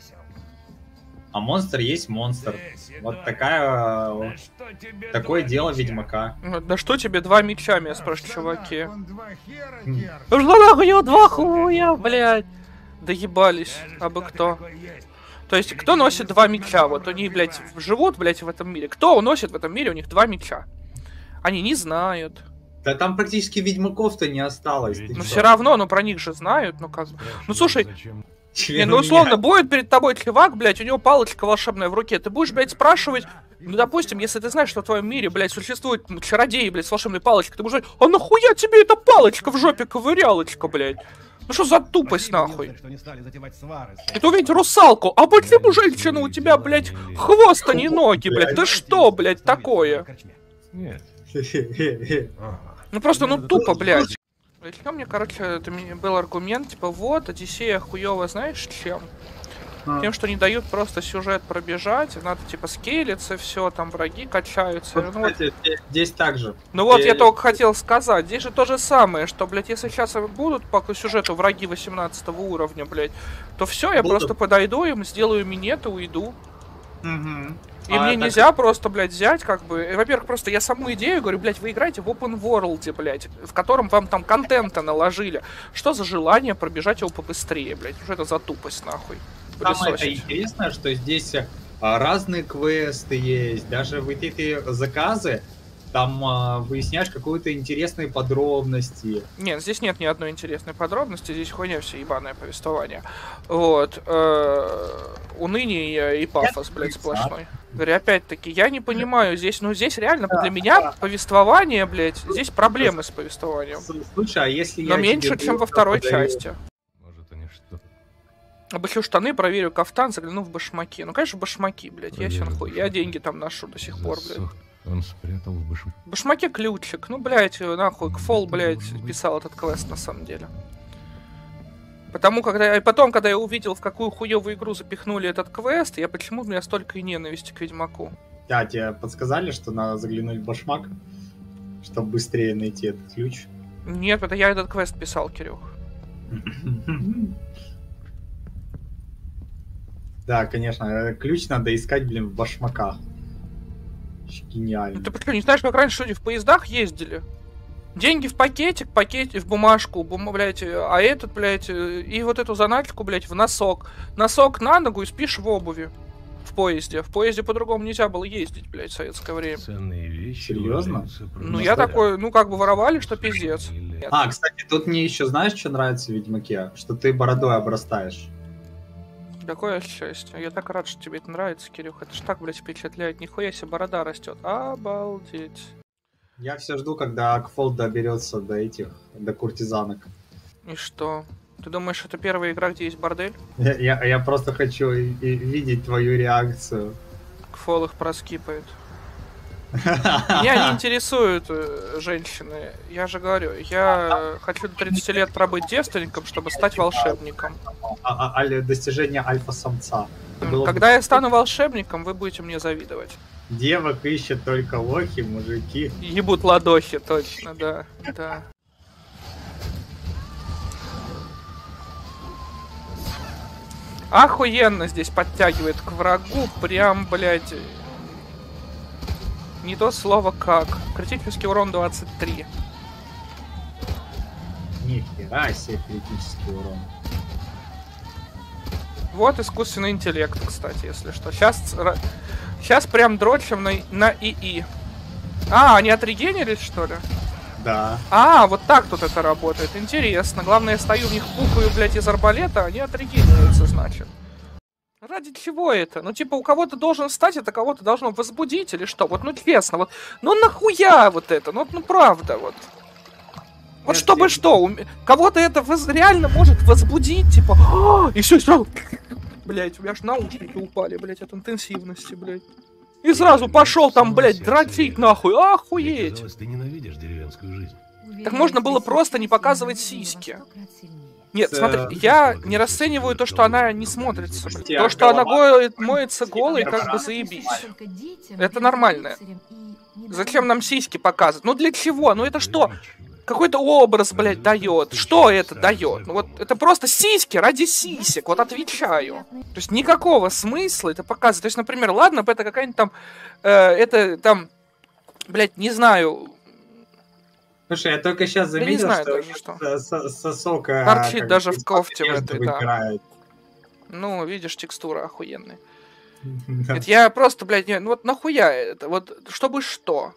А монстр есть монстр. Вот такое дело Ведьмака. Да что тебе 2 меча, я спрашиваю, чуваки? Что нахуй 2 хуя, блядь? Доебались, абы кто. То есть, кто носит 2 меча? Вот они, блядь, живут, блядь, в этом мире. Кто носит в этом мире, у них 2 меча? Они не знают. Да там практически ведьмаков-то не осталось. Но все равно, ну про них же знают, ну как бы. Ну слушай... Не, ну условно, будет перед тобой чувак, блядь, у него палочка волшебная в руке. Ты будешь, блядь, спрашивать, ну, допустим, если ты знаешь, что в твоем мире, блядь, существует чародеи, блядь, с волшебной палочкой, ты будешь говорить, а нахуя тебе эта палочка в жопе ковырялочка, блядь? Ну что за тупость, нахуй? И ты увидеть русалку, а почему, женщина, у тебя, блядь, хвост, а не ноги, блядь? Ты что, блядь, такое? Нет. Ну просто, ну тупо, блядь. Еще мне, короче, это был аргумент, типа, вот, Одиссея хуёво, знаешь, чем? Тем, что не дают просто сюжет пробежать, надо типа скейлиться, все, там враги качаются. Вот, кстати, здесь также. Ну вот я только хотел сказать, здесь же то же самое, что, блядь, если сейчас будут по сюжету враги 18 уровня, блядь, то все, я просто подойду им, сделаю минет и уйду. И мне нельзя просто, блядь, взять, как бы... Во-первых, просто я саму идею говорю, блядь, вы играете в open world, блядь, в котором вам там контента наложили. Что за желание пробежать его побыстрее, блядь? Что это за тупость, нахуй? Самое интересное, что здесь разные квесты есть, даже вот эти заказы, там выясняешь какие-то интересные подробности. Нет, здесь нет ни одной интересной подробности, здесь хуйня все ебаное повествование. Вот. Уныние и пафос, блядь, сплошной. Говорю, опять-таки, я не понимаю, здесь, ну, здесь реально для меня повествование, блядь, здесь проблемы с повествованием. Слушай, а если но меньше, чем во второй части. Может, они что? Обыщу штаны, проверю кафтан, загляну в башмаки. Ну, конечно, башмаки, блядь, ясен хуй. Я деньги там ношу до сих пор, блядь. Он спрятал в башмаке. В башмаке ключик. Ну, блядь, нахуй, Кфол, блядь, писал этот квест на самом деле. Потому, потом, когда я увидел, в какую хуевую игру запихнули этот квест, я почему у меня столько и ненависти к Ведьмаку. Да, тебе подсказали, что надо заглянуть в башмак, чтобы быстрее найти этот ключ? Нет, это я этот квест писал, Кирюх. Да, конечно, ключ надо искать, блин, в башмаках. Гениально. Ты почему не знаешь, как раньше люди в поездах ездили? Деньги в пакетик, в бумажку, блядь, а этот, блядь, и вот эту заначку, блядь, в носок. Носок на ногу и спишь в обуви. В поезде. В поезде по-другому нельзя было ездить, блядь, в советское время. Ценные вещи. Серьезно? Ну, я такой, ну, как бы воровали, что пиздец. А, кстати, тут мне еще, знаешь, что нравится в Ведьмаке? Что ты бородой обрастаешь. Какое счастье. Я так рад, что тебе это нравится, Кирюх. Это ж так, блядь, впечатляет. Нихуя себе борода растет. Обалдеть. Я все жду, когда Акфол доберется до куртизанок. И что? Ты думаешь, это первая игра, где есть бордель? Я просто хочу видеть твою реакцию. Кфол их проскипает. Меня не интересуют женщины. Я же говорю, я хочу до 30 лет пробыть девственником, чтобы стать волшебником. Достижение альфа-самца. Когда я стану волшебником, вы будете мне завидовать. Девок ищут только лохи, мужики. Ебут ладохи, точно, да. Да. Охуенно здесь подтягивает к врагу, прям, блядь. Не то слово как. Критический урон 23. Нихера себе критический урон. Вот искусственный интеллект, кстати, если что. Сейчас прям дрочим на ИИ. А, они отрегенерились, что ли? Да. А, вот так тут это работает. Интересно. Главное, я стою в них пукаю, блядь, из арбалета, они отрегенерируются, значит. Ради чего это? Ну, типа, у кого-то должен встать, это кого-то должно возбудить или что? Вот, ну, честно, вот. Ну, нахуя вот это? Ну, правда, вот. Вот Нет, чтобы что? Кого-то это реально может возбудить, типа, и все, сразу. Блять, у меня аж наушники упали, блять, от интенсивности, блять. И сразу пошел там, блять, дрочить нахуй, охуеть. Казалось, ты ненавидишь деревенскую жизнь. Так можно было просто не показывать сиськи. Нет, смотри, я не расцениваю то, что она не смотрится. То, что она моется голой, как бы заебись. Это нормально. Зачем нам сиськи показывать? Ну для чего? Ну это что? Какой-то образ, блядь, дает. Что это дает? Ну вот это просто сиськи ради сисек, вот отвечаю. То есть никакого смысла это показывать. То есть, например, ладно бы это какая-нибудь там, это там, блядь, не знаю. Слушай, я только сейчас заметил, что сосок торчит даже в кофте в этой, да. Ну, видишь, текстура охуенная. Я просто, блядь, ну вот нахуя это? Вот чтобы что?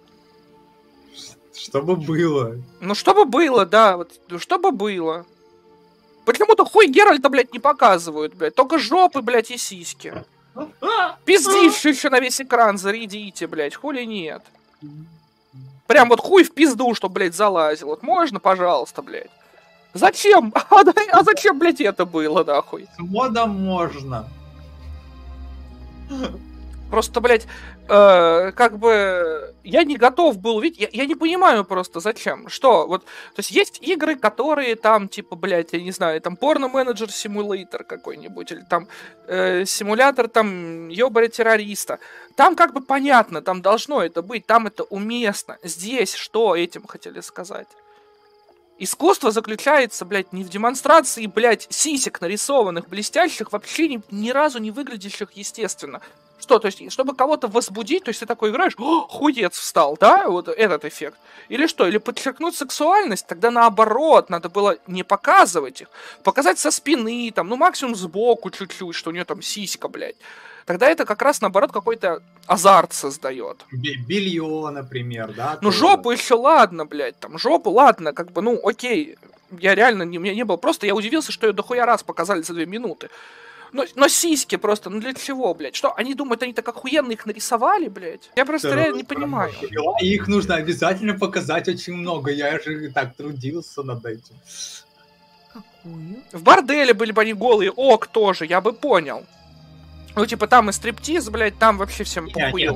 Чтобы было. Ну, чтобы было, да, вот, чтобы было. Почему-то хуй Геральта, блядь, не показывают, блядь. Только жопы, блядь, и сиськи. Пиздишь еще на весь экран, зарядите, блядь, хули нет. Прям вот хуй в пизду, чтоб, блядь, залазил. Вот можно, пожалуйста, блядь. Зачем? А зачем, блядь, это было, нахуй? С модом можно. Просто, блядь, как бы я не готов был видеть, я не понимаю просто зачем, что, вот, то есть есть игры, которые там, типа, блядь, я не знаю, там порно-менеджер симулятор какой-нибудь, или там симулятор, там, ёбаря террориста, там как бы понятно, там должно это быть, там это уместно, здесь что этим хотели сказать? Искусство заключается, блядь, не в демонстрации, блядь, сисек нарисованных, блестящих, вообще ни разу не выглядящих естественно. Что, то есть, чтобы кого-то возбудить, то есть ты такой играешь, о, хуец встал, да, вот этот эффект. Или что, или подчеркнуть сексуальность, тогда наоборот, надо было не показывать их, показать со спины, там, ну максимум сбоку чуть-чуть, что у нее там сиська, блядь. Тогда это как раз, наоборот, какой-то азарт создает. Белье, например, да? Ну, жопу еще ладно, блядь, там, жопу ладно, как бы, ну, окей. Я реально, у меня не было, просто я удивился, что ее дохуя раз показали за 2 минуты. Но сиськи просто, ну для чего, блядь? Что, они думают, они так охуенно их нарисовали, блядь? Я просто реально не понимаю. Их нужно обязательно показать очень много, я же так трудился над этим. Какую? В борделе были бы они голые, ок, тоже, я бы понял. Ну, типа, там и стриптиз, блядь, там вообще всем похуел.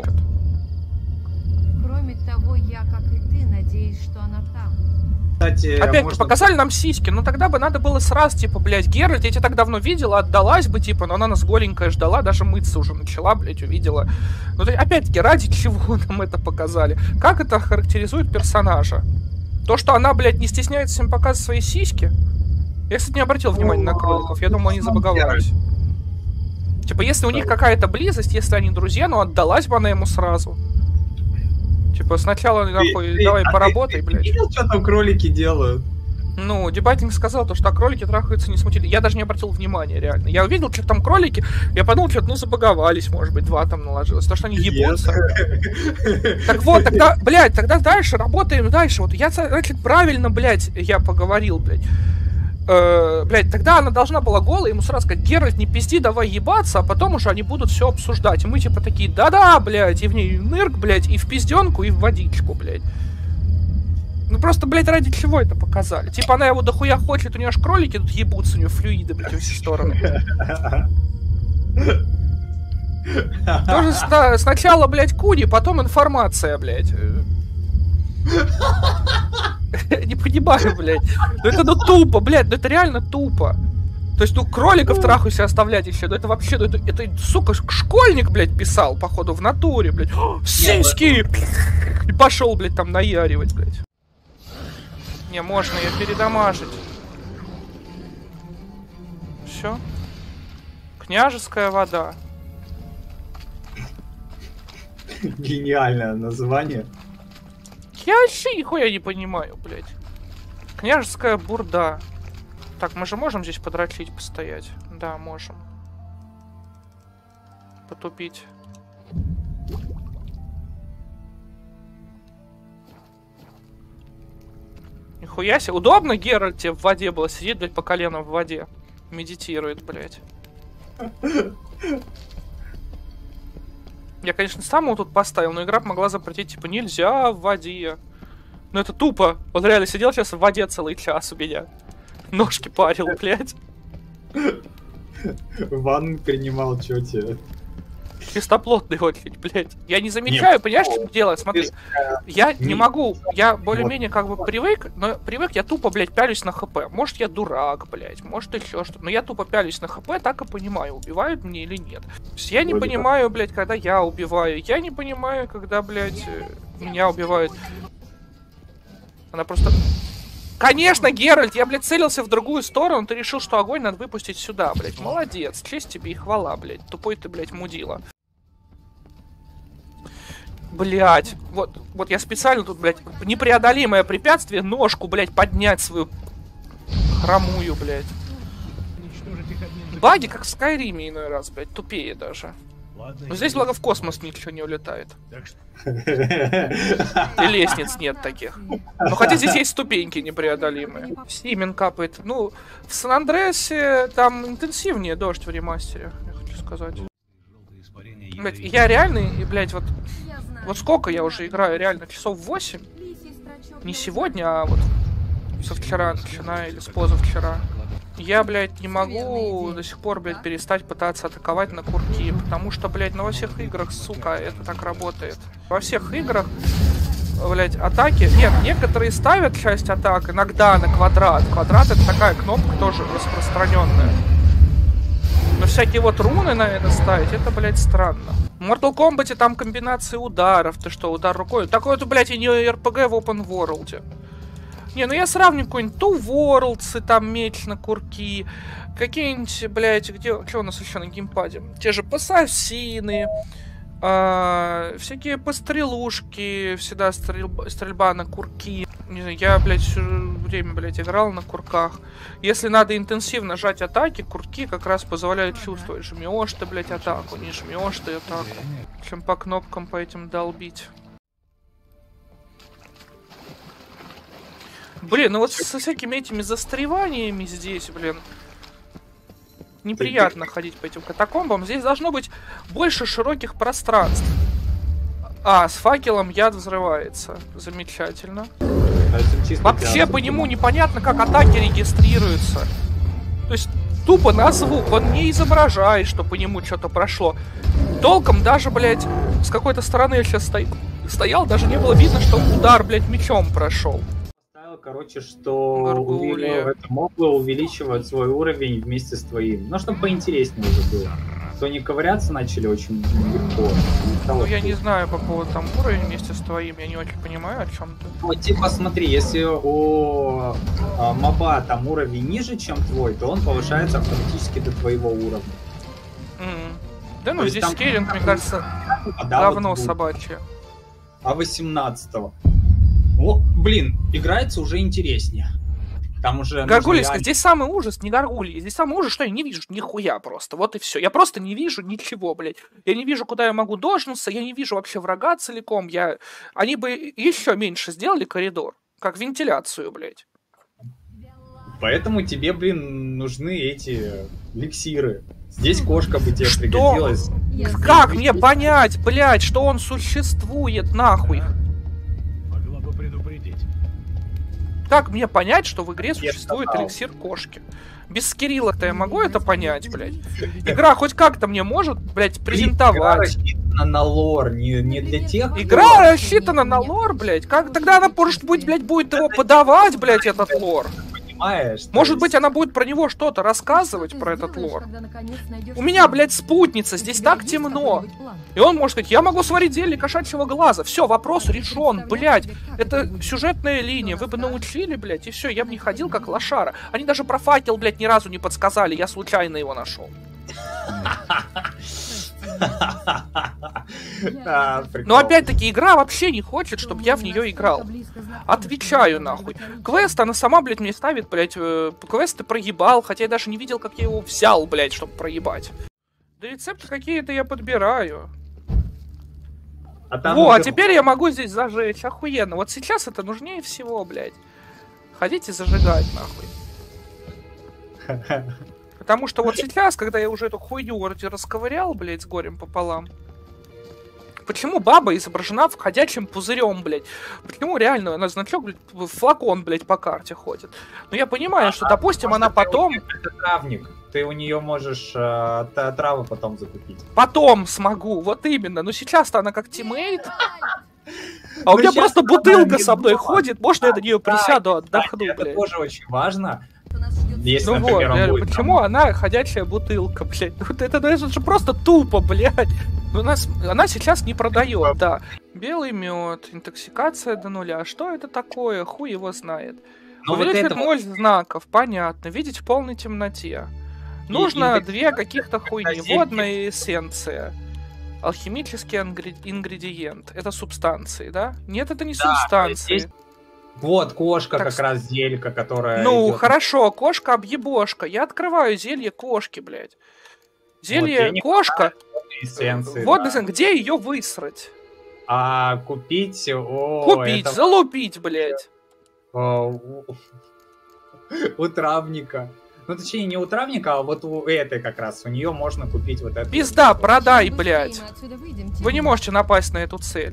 Кроме того, я, как и ты, надеюсь, что она там. Кстати, Опять можно... показали нам сиськи, но тогда бы надо было сразу, типа, блядь, Геральт, я тебя так давно видела, отдалась бы, типа, но она нас голенькая ждала, даже мыться уже начала, блядь, увидела. Ну, опять-таки, ради чего нам это показали? Как это характеризует персонажа? То, что она, блядь, не стесняется всем показывать свои сиськи? Я, кстати, не обратил внимания на кроликов, я думал, они забаговались. Типа, если у них какая-то близость, если они друзья, ну, отдалась бы она ему сразу. Типа, сначала, нахуй, давай поработай, блядь. Ты видел, что там кролики делают? Ну, дебатинг сказал, то, что кролики трахаются не смутили. Я даже не обратил внимания, реально. Я увидел, что там кролики, я подумал, что, ну, забаговались, может быть, 2 там наложилось. То, что они ебутся. Так вот, тогда, блядь, тогда дальше, работаем дальше. Вот я, значит, правильно, блядь, я поговорил, блядь. Блядь, тогда она должна была голая ему сразу сказать: Геральт, не пизди, давай ебаться, а потом уже они будут все обсуждать. И мы типа такие: да-да, блядь, и в ней нырк, блядь, и в пизденку, и в водичку, блядь. Ну просто, блядь, ради чего это показали? Типа она его дохуя хочет, у нее аж кролики тут ебутся, у нее флюиды, блядь, во все стороны. Тоже сначала, блядь, куни, потом информация, блядь. Не понимаю, блядь. Ну это, ну, тупо, блядь, ну это реально тупо. То есть, ну, кроликов трахуйся оставлять еще, ну это вообще, ну это, сука, школьник, блядь, писал, походу, в натуре, блядь. Сиськи! И пошел, блядь, там наяривать, блядь. Не, можно ее передамажить. Все. Княжеская вода. Гениальное название. Я вообще нихуя не понимаю, блядь. Княжеская бурда. Так, мы же можем здесь подрочить, постоять? Да, можем. Потупить. Нихуя себе. Удобно Геральт тебе в воде было сидит, блядь, по колено в воде. Медитирует, блядь. Я, конечно, сам его тут поставил, но игра могла запретить, типа, нельзя в воде. Ну это тупо. Он реально сидел сейчас в воде целый час у меня. Ножки парил, блядь. Ванну принимал, чё тебе? Чистоплотный очень, блядь. Я не замечаю, понимаешь, что дело? Смотри, я не могу, я более-менее как бы привык, но привык я тупо, блядь, пялюсь на хп. Может, я дурак, блядь, может, еще что-то. Но я тупо пялюсь на хп, так и понимаю, убивают мне или нет. То есть я не понимаю, блядь, когда я убиваю. Я не понимаю, когда, блядь, меня убивают. Она просто... Конечно, Геральт, я, блядь, целился в другую сторону, ты решил, что огонь надо выпустить сюда, блядь. Молодец, честь тебе и хвала, блядь. Тупой ты, блядь, мудила. Блядь, вот я специально тут, блядь, непреодолимое препятствие, ножку, блядь, поднять свою хромую, блядь. Баги, как в Скайриме иной раз, блядь, тупее даже. Но здесь, благо, в космос ничего не улетает. И лестниц нет таких. Но хотя здесь есть ступеньки непреодолимые. Симен капает. Ну, в Сан-Андреасе там интенсивнее дождь в ремастере, я хочу сказать. Блять, я реально, и, блять, вот сколько я уже играю, реально, часов 8? Не сегодня, а вот со вчера начиная или с позавчера. Я, блядь, не могу до сих пор, блядь, перестать пытаться атаковать на курки, потому что, блядь, во всех играх, сука, это так работает. Во всех играх, блядь, атаки... Нет, некоторые ставят часть атак иногда на квадрат. Квадрат — это такая кнопка тоже распространенная. Но всякие вот руны на это ставить, это, блядь, странно. В Mortal Kombat там комбинации ударов. Ты что, удар рукой? Такое-то, блядь, и не RPG в Open World. Не, ну я сравню какой-нибудь Two Worlds, там меч на курки. Какие-нибудь, блядь, где... Что у нас еще на геймпаде? Те же пассасины. Всякие пострелушки. Всегда стрельба на курки. Не знаю, я, блядь, все время, блядь, играл на курках. Если надо интенсивно жать атаки, курки как раз позволяют чувствовать. Жмешь ты, блядь, атаку, не жмешь ты атаку. Чем по кнопкам по этим долбить. Блин, ну вот со всякими этими застреваниями здесь, блин, неприятно ходить по этим катакомбам. Здесь должно быть больше широких пространств. А, с факелом яд взрывается. Замечательно. Вообще по нему непонятно, как атаки регистрируются. То есть тупо на звук. Он не изображает, что по нему что-то прошло. Толком даже, блядь, с какой-то стороны я сейчас стоял, даже не было видно, что удар, блядь, мечом прошел. Короче, что моблы увеличивают свой уровень вместе с твоим. Ну, чтобы поинтереснее уже было. То они ковыряться начали очень легко. Ну, я не знаю по поводу там уровень вместе с твоим, я не очень понимаю, о чем ты. Вот, типа, смотри, если у моба там уровень ниже, чем твой, то он повышается автоматически до твоего уровня. Да ну, здесь скейлинг, мне кажется, говно собачье. А 18-го? О, блин, играется уже интереснее. Там уже... Гаргульевска, реально... здесь самый ужас, не Гаргульи. Здесь самый ужас, что я не вижу нихуя просто. Вот и все. Я просто не вижу ничего, блядь. Я не вижу, куда я могу дожнуться, я не вижу вообще врага целиком. Они бы еще меньше сделали коридор. Как вентиляцию, блядь. Поэтому тебе, блин, нужны эти эликсиры. Здесь кошка бы тебе пригодилась. Как мне понять, блядь, что он существует, нахуй? Как мне понять, что в игре существует эликсир кошки? Без Кирилла-то я могу это понять, блядь? Игра хоть как-то мне может, блядь, презентовать. Игра рассчитана на лор, не для тех, кто... Игра рассчитана на лор, блядь? Как тогда она, может быть, блядь, будет его подавать, блядь, этот лор? Может быть, она будет про него что-то рассказывать, про этот лор. У меня, блядь, спутница, здесь так темно. И он может сказать, я могу сварить зелье кошачьего глаза. Все, вопрос решен, блядь. Это сюжетная линия, вы бы научили, блядь, и все, я бы не ходил как лошара. Они даже про факел, блядь, ни разу не подсказали, я случайно его нашел. Но опять-таки игра вообще не хочет, чтобы я в нее играл. Отвечаю нахуй. Квест, она сама, блядь, мне ставит, блядь, квесты проебал, хотя я даже не видел, как я его взял, блядь, чтобы проебать. Да рецепты какие-то я подбираю. А теперь я могу здесь зажечь, охуенно. Вот сейчас это нужнее всего, блядь. Ходите зажигать, нахуй. Потому что вот сейчас, когда я уже эту хуйню вроде расковырял, блядь, с горем пополам. Почему баба изображена входящим пузырем, блядь? Почему реально она значок, блядь, флакон, блядь, по карте ходит? Ну я понимаю, что, допустим, она потом... Это травник. Ты у нее можешь травы потом закупить. Потом смогу, вот именно. Но сейчас-то она как тиммейт. А у меня просто бутылка со мной ходит. Можно я до нее присяду, отдохну, блядь? Это тоже очень важно. Если, ну например, вот, будет, почему она ходячая бутылка, блядь? Вот это же просто тупо, блядь. Она сейчас не продает, да. Белый мед, интоксикация до 0. Что это такое? Хуй его знает. Увеличивает мощь знаков, понятно. Видеть в полной темноте. Нужно две каких-то хуйни. Водная эссенция. Алхимический ингредиент. Это субстанции, да? Нет, это не субстанции. Вот кошка, так, как раз зелька, которая... Ну, идет... хорошо, кошка-объебошка. Я открываю зелье кошки, блядь. Зелье вот, кошка... Эссенции, вот, да. Где ее высрать? Купить... Купить, это... залупить, блядь. У травника. Ну, точнее, не у травника, а вот у этой как раз. У нее можно купить вот это. Пизда, продай, блядь. Вы не можете напасть на эту цель.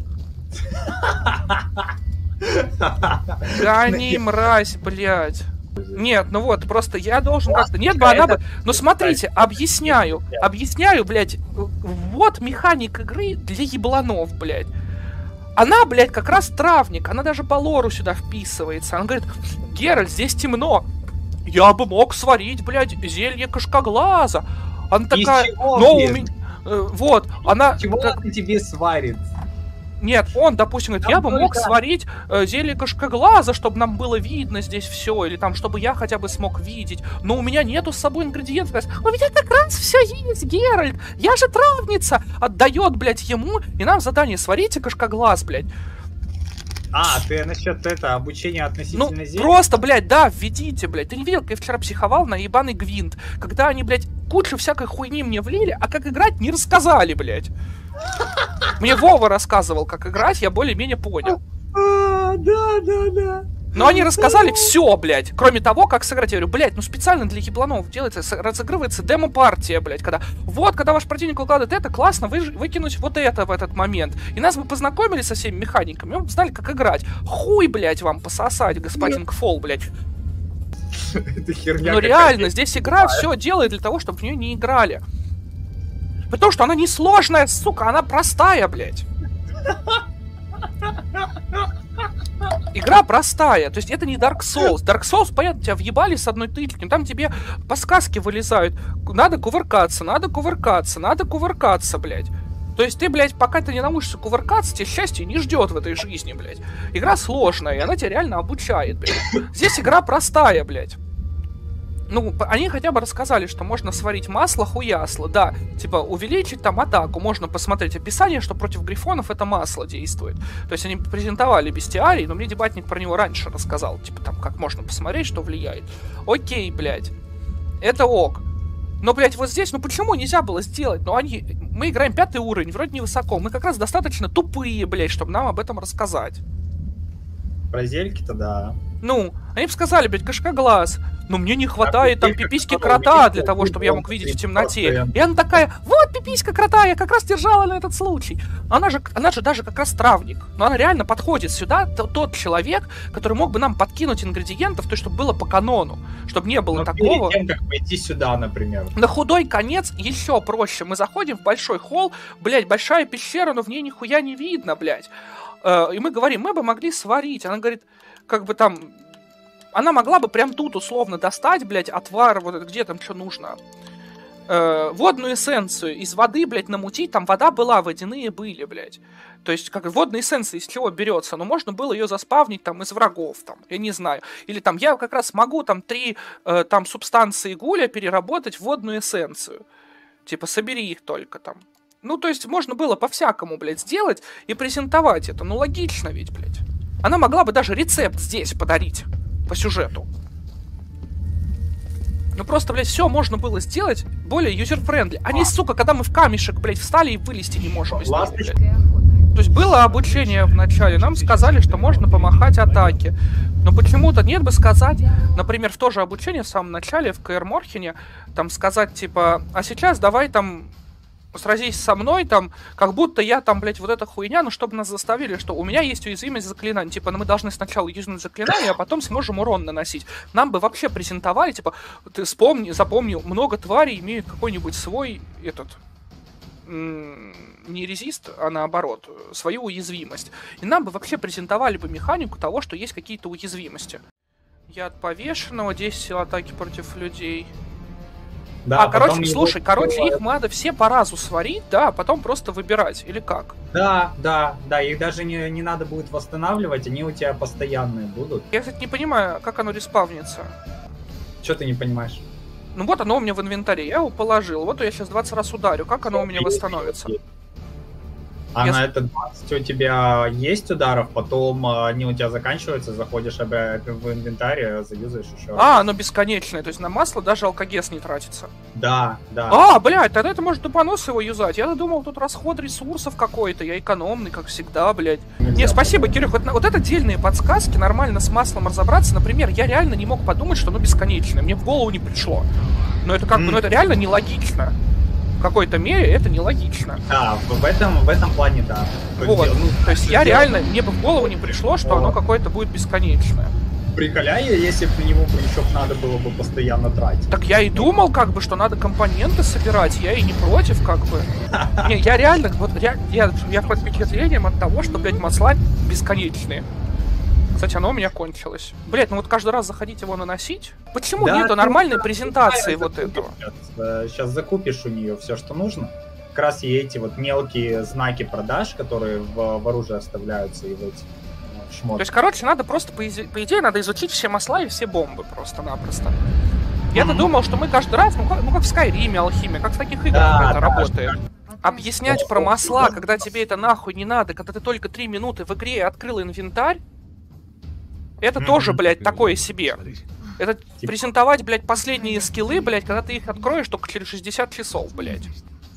Гони, мразь, блядь. Нет, ну вот, просто я должен как-то... Нет бы это- она бы... Ну смотрите, объясняю, блядь, вот механик игры для ебланов, блядь. Она, блядь, как раз травник, она даже по лору сюда вписывается. Она говорит, Геральт, здесь темно. Я бы мог сварить, блядь, зелье кошкоглаза. Она такая, чего, но у блин? меня... Вот, она... Чего как- он тебе сварит? Нет, он, допустим, говорит, Там я бы мог только- сварить зелье кошкоглаза, чтобы нам было видно здесь все, или там, чтобы я хотя бы смог видеть. Но у меня нету с собой ингредиентов. У меня как раз все есть, Геральт. Я же травница. Отдает, блядь, ему, и нам задание сварите кошкоглаз, блядь. А, ты насчет обучения Ну, относительно зелья? просто, блядь, да, введите, блядь. Ты не видел, как я вчера психовал на ебаный гвинт? Когда они, блядь, кучу всякой хуйни мне влили, а как играть не рассказали, блядь. Мне Вова рассказывал, как играть, я более-менее понял. Да. Но они рассказали все, блядь, кроме того, как сыграть. Я говорю, блядь, ну специально для ебланов делается, разыгрывается демо-партия, блядь, когда ваш противник укладывает это, классно, выкинуть вот это в этот момент. И нас бы познакомили со всеми механиками, мы бы знали, как играть. Хуй, блядь, вам пососать, господин Кфол, блядь. Это херня. Ну реально, здесь игра все делает для того, чтобы в нее не играли. Потому что она не сложная, сука, она простая, блядь. Игра простая, то есть это не Dark Souls. Dark Souls, понятно, тебя въебали с одной тычки, там тебе подсказки вылезают. Надо кувыркаться, блядь. То есть ты, блядь, пока ты не научишься кувыркаться, тебе счастье не ждет в этой жизни, блядь. Игра сложная, и она тебя реально обучает, блядь. Здесь игра простая, блядь. Ну, они хотя бы рассказали, что можно сварить масло хуясло, да, типа увеличить там атаку, можно посмотреть описание, что против грифонов это масло действует. То есть они презентовали бестиарий, но мне дебатник про него раньше рассказал, типа там, как можно посмотреть, что влияет. Окей, блядь, это ок. Но, блядь, вот здесь, ну почему нельзя было сделать? Ну, мы играем 5-й уровень, вроде невысоко, мы как раз достаточно тупые, блядь, чтобы нам об этом рассказать. Про зельки-то да. Ну, они бы сказали, блядь, кошкоглаз. Но мне не хватает там пиписька, пиписьки которую крота видел, для того, чтобы я мог просто видеть в и темноте. постоянно. И она такая, вот пиписька крота, я как раз держала на этот случай. Она же даже как раз травник. Но она реально подходит сюда, тот человек, который мог бы нам подкинуть ингредиентов, то есть чтобы было по канону. Чтобы не было Но такого. перед тем, как пойти сюда, например. На худой конец еще проще. Мы заходим в большой холл, блядь, большая пещера, но в ней нихуя не видно, блядь. И мы говорим, мы бы могли сварить. Она говорит, как бы там... Она могла бы прям тут условно достать, блядь, отвар, вот это, где там что нужно. Водную эссенцию из воды, блядь, намутить. Там вода была, водяные были, блядь. То есть, как водная эссенция из чего берется? Ну, можно было ее заспавнить там из врагов, там, я не знаю. Или там, я как раз могу там 3 там субстанции гуля переработать в водную эссенцию. Типа, собери их только там. Ну, то есть, можно было по-всякому, блядь, сделать и презентовать это. Ну, логично ведь, блядь. Она могла бы даже рецепт здесь подарить по сюжету. Ну просто, блядь, все можно было сделать более юзер-френдли. А не, сука, когда мы в камешек, блядь, встали и вылезти не можем из него, блядь. То есть было обучение в начале, нам сказали, что можно помахать атаки. Но почему-то нет бы сказать, например, в то же обучение в самом начале, в Каэр Морхене, там сказать, типа, а сейчас давай там сразись со мной, там, как будто я там, блядь, вот эта хуйня, ну, чтобы нас заставили, что у меня есть уязвимость заклинаний, типа, ну, мы должны сначала юзнуть заклинание, а потом сможем урон наносить. Нам бы вообще презентовали, типа, ты запомни, много тварей имеют какой-нибудь свой, не резист, а наоборот, свою уязвимость. И нам бы вообще презентовали бы механику того, что есть какие-то уязвимости. Яд повешенного, 10 сил атаки против людей. Да, короче, слушай, их надо все по разу сварить, да, а потом просто выбирать, или как? Да, их даже не надо будет восстанавливать, они у тебя постоянные будут. Я, кстати, не понимаю, как оно респавнится. Что ты не понимаешь? Ну вот оно у меня в инвентаре, я его положил, вот я сейчас 20 раз ударю, как оно у меня восстановится? А на это 20 у тебя есть ударов, потом они у тебя заканчиваются, заходишь в инвентарь, заюзаешь еще. Оно бесконечное, то есть на масло даже алкогес не тратится. Да. Блядь, тогда это может до поноса его юзать. Я думал, тут расход ресурсов какой-то, я экономный, как всегда, блядь. Не, спасибо, Кирюх, вот это отдельные подсказки, нормально с маслом разобраться. Например, я реально не мог подумать, что оно бесконечное, мне в голову не пришло. Но это как бы, это реально нелогично. В какой-то мере это нелогично. Да, в этом плане, да. Вот, то есть я реально, мне бы в голову не пришло, что оно какое-то будет бесконечное. приколяя, если бы на него крючок надо было бы постоянно тратить. Так я и думал, как бы, что надо компоненты собирать, я и не против, как бы. Не, я реально, вот я под впечатлением от того, что, блядь, масла бесконечные. Кстати, оно у меня кончилось. Блядь, ну вот каждый раз заходить его наносить? Почему Да, нету нормальной презентации вот этого? Сейчас закупишь у нее все, что нужно. Как раз и эти вот мелкие знаки продаж, которые в оружие вставляются и в эти шмотки. То есть, короче, надо просто, по идее, надо изучить все масла и все бомбы просто-напросто. Я-то думал, что мы каждый раз, ну как в Скайриме, Алхимия, как в таких играх это работает. Объяснять про масла, когда тебе это нахуй не надо, когда ты только 3 минуты в игре открыл инвентарь, это тоже, блядь, такое себе. Это презентовать, блядь, последние скиллы, блядь, когда ты их откроешь только через 60 часов, блядь.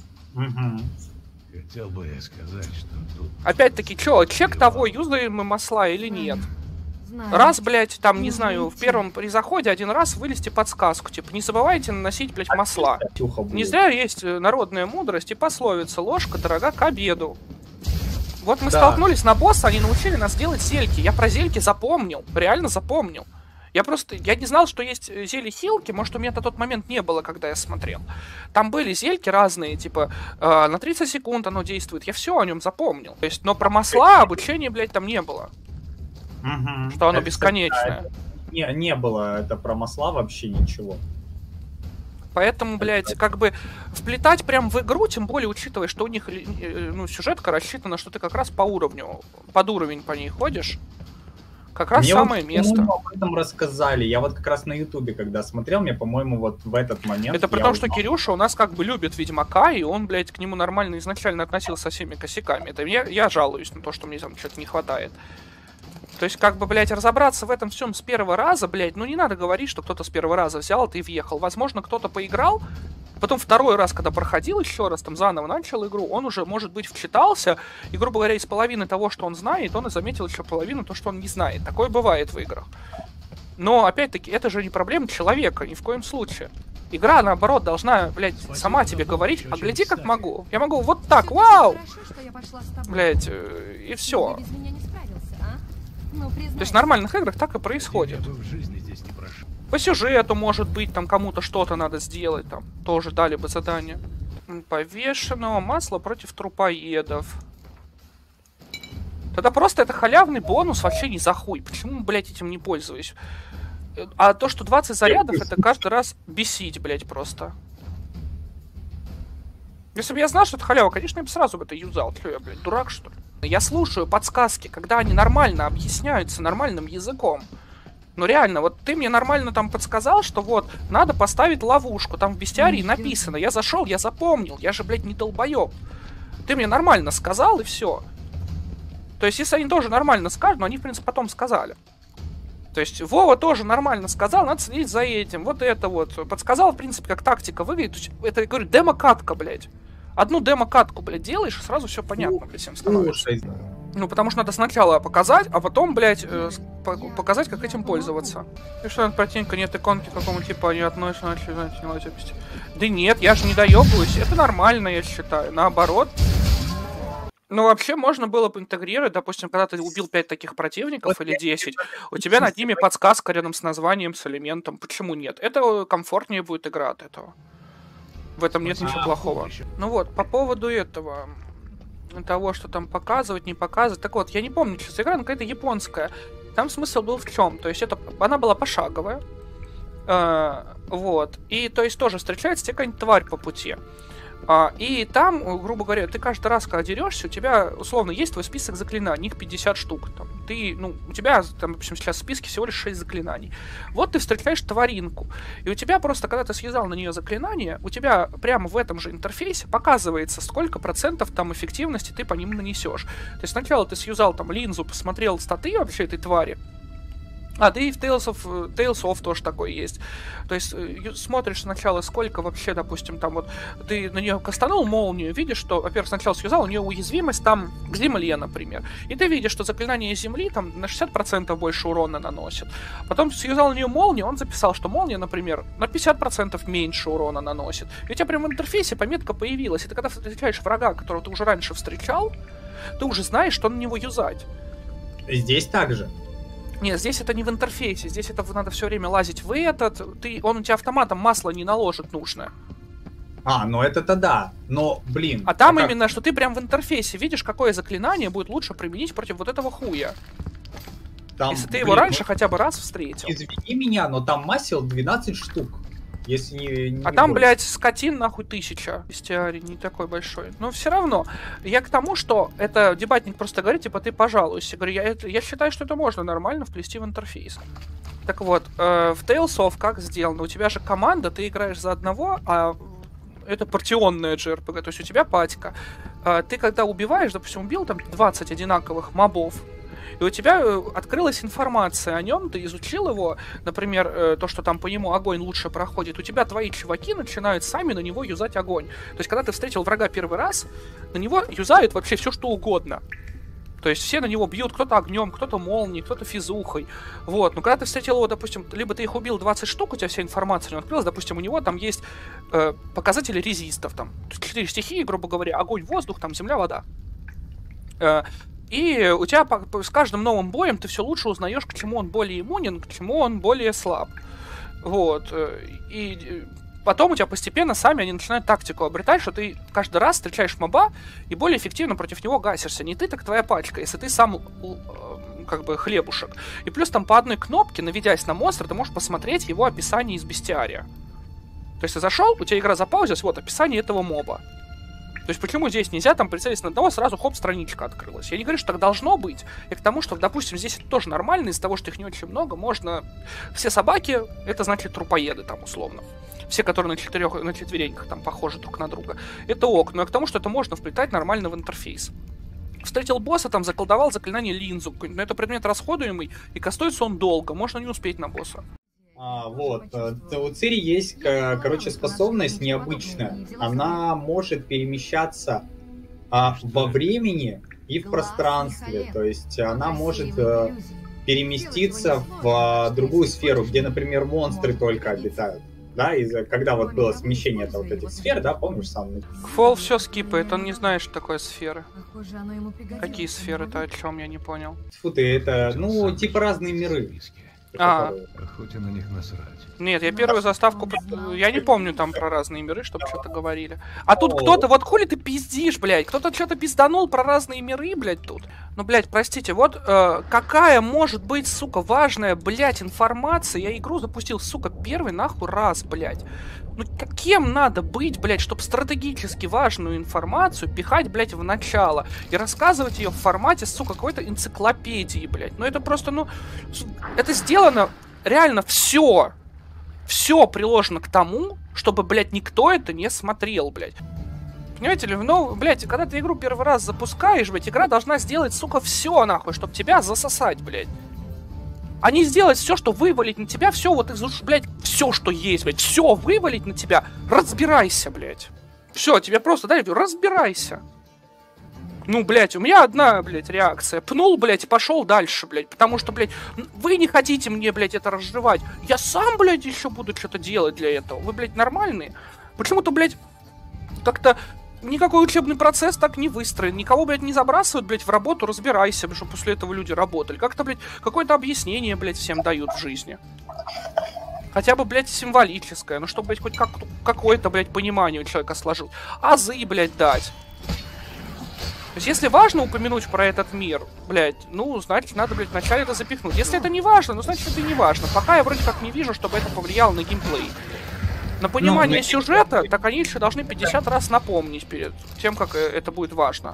Хотел бы я сказать, что тут... Опять-таки, чё, чек того, юзаем мы масла или нет? Раз, блядь, там, не знаю, в первом при заходе один раз вылезти подсказку, типа, не забывайте наносить, блядь, масла. Не зря есть народная мудрость и пословица: ложка дорога к обеду. Вот мы столкнулись на босса, они научили нас делать зельки. Я про зельки запомнил, реально запомнил. Я не знал, что есть зелье-хилки, может, у меня на тот момент не было, когда я смотрел. Там были зельки разные, типа, на 30 секунд оно действует, я все о нем запомнил. То есть, но про масла обучения, блядь, там не было. Что оно бесконечное. Не было это про масла вообще ничего. Поэтому, блядь, как бы вплетать прям в игру, тем более учитывая, что у них, ну, сюжетка рассчитана, что ты как раз по уровню, под уровень по ней ходишь. Как раз мне самое вот, место. Об этом рассказали. Я вот как раз на ютубе, когда смотрел, мне, по-моему, вот в этот момент... Это при том, что Кирюша у нас как бы любит Ведьмака, и он, блядь, к нему нормально изначально относился со всеми косяками. Это я жалуюсь на то, что мне там что-то не хватает. То есть, как бы, блядь, разобраться в этом всем с первого раза, блядь, ну не надо говорить, что кто-то с первого раза взял, ты въехал. Возможно, кто-то поиграл, потом второй раз, когда проходил еще раз, там заново начал игру, он уже, может быть, вчитался, и, грубо говоря, из половины того, что он знает, он и заметил еще половину то, что он не знает. Такое бывает в играх. Но, опять-таки, это же не проблема человека, ни в коем случае. Игра, наоборот, должна, блядь, сама тебе говорить: а гляди, как могу. Я могу вот так, вау! Блядь, и все. То есть в нормальных играх так и происходит. По сюжету, может быть, там кому-то что-то надо сделать, там тоже дали бы задание. Повешенного масла против трупоедов. Тогда просто это халявный бонус вообще не за хуй. Почему, блядь, этим не пользуюсь? А то, что 20 зарядов, это каждый раз бесить, блядь, просто. Если бы я знал, что это халява, конечно, я бы сразу бы это юзал. Чё я, блядь, дурак, что ли? Я слушаю подсказки, когда они нормально объясняются нормальным языком. Ну реально, вот ты мне нормально там подсказал, что вот, надо поставить ловушку, там в бестиарии написано. Я зашел, я запомнил, я же, блядь, не долбоеб. Ты мне нормально сказал, и все. То есть, если они тоже нормально скажут, но они, в принципе, потом сказали. То есть, Вова тоже нормально сказал, надо следить за этим. Вот это вот. Подсказал, в принципе, как тактика выглядит. Это, я говорю, демо-катка, блядь. Одну демо-катку, блядь, делаешь, и сразу все понятно, блядь, всем становится. Ну, потому что надо сначала показать, а потом, блядь, показать, как этим пользоваться. И что, противника нет иконки, к какому типа они относятся, начали, знаете, не запись. Да нет, я же не доебываюсь, это нормально, я считаю. Наоборот. Ну, вообще, можно было бы интегрировать, допустим, когда ты убил 5 таких противников или 10, у тебя над ними подсказка рядом с названием, с элементом. Почему нет? Это комфортнее будет игра от этого. В этом нет ничего плохого. Ну вот, по поводу этого, того, что там показывать, не показывать. Так вот, я не помню, что игра, но какая-то японская. Там смысл был в чем? То есть она была пошаговая. Вот. И то есть тоже встречается тебе какая-нибудь тварь по пути. И там, грубо говоря, ты каждый раз, когда дерешься, у тебя, условно, есть твой список заклинаний, их 50 штук. Там, у тебя, там, в общем, сейчас в списке всего лишь 6 заклинаний. Вот ты встречаешь тваринку, и у тебя просто, когда ты связал на нее заклинание, у тебя прямо в этом же интерфейсе показывается, сколько процентов там эффективности ты по ним нанесешь. То есть сначала ты связал там линзу, посмотрел статы вообще этой твари. Да и в Tales of тоже такой есть. То есть смотришь сначала, сколько вообще, допустим, там вот ты на нее кастанул молнию, видишь, что, во-первых, сначала связал, у нее уязвимость там к земле, например. И ты видишь, что заклинание земли там на 60% больше урона наносит. Потом связал на нее молнию, он записал, что молния, например, на 50% меньше урона наносит. И у тебя прямо в интерфейсе пометка появилась. И ты когда встречаешь врага, которого ты уже раньше встречал, ты уже знаешь, что на него юзать. Здесь также. Нет, здесь это не в интерфейсе, здесь это надо все время лазить в этот, он у тебя автоматом масло не наложит нужное. Ну это-то да, но, блин... А там именно, что ты прям в интерфейсе видишь, какое заклинание будет лучше применить против вот этого хуя. Там, если ты его раньше хотя бы раз встретил. Извини меня, но там масел 12 штук. Если не а там, больше. Блядь, скотин нахуй 1000. Бестиарий не такой большой. Но все равно. Я к тому, что это дебатник просто говорит, типа, ты пожалуйся. Говорю, я считаю, что это можно нормально вплести в интерфейс. Так вот, в Tales of как сделано? У тебя же команда, ты играешь за одного, а это партионная JRPG, то есть у тебя патика. Ты когда убиваешь, допустим, убил там 20 одинаковых мобов, и у тебя открылась информация о нем, ты изучил его, например, то, что там по нему огонь лучше проходит, у тебя твои чуваки начинают сами на него юзать огонь. То есть, когда ты встретил врага первый раз, на него юзают вообще все, что угодно. То есть все на него бьют, кто-то огнем, кто-то молнией, кто-то физухой. Вот, но когда ты встретил его, допустим, либо ты их убил 20 штук, у тебя вся информация не открылась, допустим, у него там есть показатели резистов, там 4 стихии, грубо говоря, огонь, воздух, там земля, вода. И у тебя с каждым новым боем ты все лучше узнаешь, к чему он более иммунен, к чему он более слаб. Вот. И потом у тебя постепенно сами они начинают тактику обретать, что ты каждый раз встречаешь моба и более эффективно против него гасишься. Не ты, так твоя пачка, если ты сам как бы хлебушек. И плюс там по одной кнопке, наведясь на монстра, ты можешь посмотреть его описание из бестиария. То есть ты зашел, у тебя игра запаузилась, вот описание этого моба. То есть почему здесь нельзя там прицелиться на одного, сразу хоп, страничка открылась. Я не говорю, что так должно быть. Я к тому, что, допустим, здесь это тоже нормально, из-за того, что их не очень много, можно... Все собаки, это значит трупоеды там условно. Все, которые на четвереньках там похожи друг на друга. Это ок, но я к тому, что это можно вплетать нормально в интерфейс. Встретил босса, там заколдовал заклинание линзу, но это предмет расходуемый, и кастуется он долго, можно не успеть на босса. Вот, у Цири есть, короче, способность необычная. Она может перемещаться во времени и в пространстве. То есть она может переместиться в другую сферу, где, например, монстры только обитают. Да, когда вот было смещение от вот этих сфер, да, помнишь сам? Фол все скипает, он не знает, что такое сферы. Какие сферы-то, о чем, я не понял. Фу ты, это, ну, типа разные миры. Хоть и на них насрать. Нет, я первую заставку... Я не помню там про разные миры, чтобы что-то говорили. А тут кто-то... Вот хули ты пиздишь, блядь? Кто-то что-то пизданул про разные миры, блядь, тут. Ну, блядь, простите, вот какая может быть, сука, важная, блядь, информация? Я игру запустил, сука, первый нахуй раз, блядь. Ну, кем надо быть, блядь, чтобы стратегически важную информацию пихать, блядь, в начало и рассказывать ее в формате, сука, какой-то энциклопедии, блядь. Ну, это просто, ну... Это сделано реально все. Все приложено к тому, чтобы, блядь, никто это не смотрел, блядь. Понимаете ли? Ну, блядь, когда ты игру первый раз запускаешь, блядь, игра должна сделать, сука, все, нахуй, чтобы тебя засосать, блядь. А не сделать все, что вывалить на тебя, все вот из уж, блядь, все, что есть, блядь, все вывалить на тебя, разбирайся, блядь. Все, тебе просто, дай, разбирайся. Ну, блядь, у меня одна, блядь, реакция. Пнул, блядь, и пошел дальше, блядь. Потому что, блядь, вы не хотите мне, блядь, это разжевать. Я сам, блядь, еще буду что-то делать для этого. Вы, блядь, нормальные? Почему-то, блядь, как-то никакой учебный процесс так не выстроен. Никого, блядь, не забрасывают, блядь, в работу, разбирайся, чтобы после этого люди работали. Как-то, блядь, какое-то объяснение, блядь, всем дают в жизни. Хотя бы, блядь, символическое. Ну, чтобы, блядь, хоть какое-то, блядь, понимание у человека сложилось. Азы, блядь, дать. То есть, если важно упомянуть про этот мир, блядь, ну, значит, надо, блядь, вначале это запихнуть. Если это не важно, ну, значит, это не важно. Пока я вроде как не вижу, чтобы это повлияло на геймплей. На понимание сюжета, так они еще должны 50 раз напомнить перед тем, как это будет важно.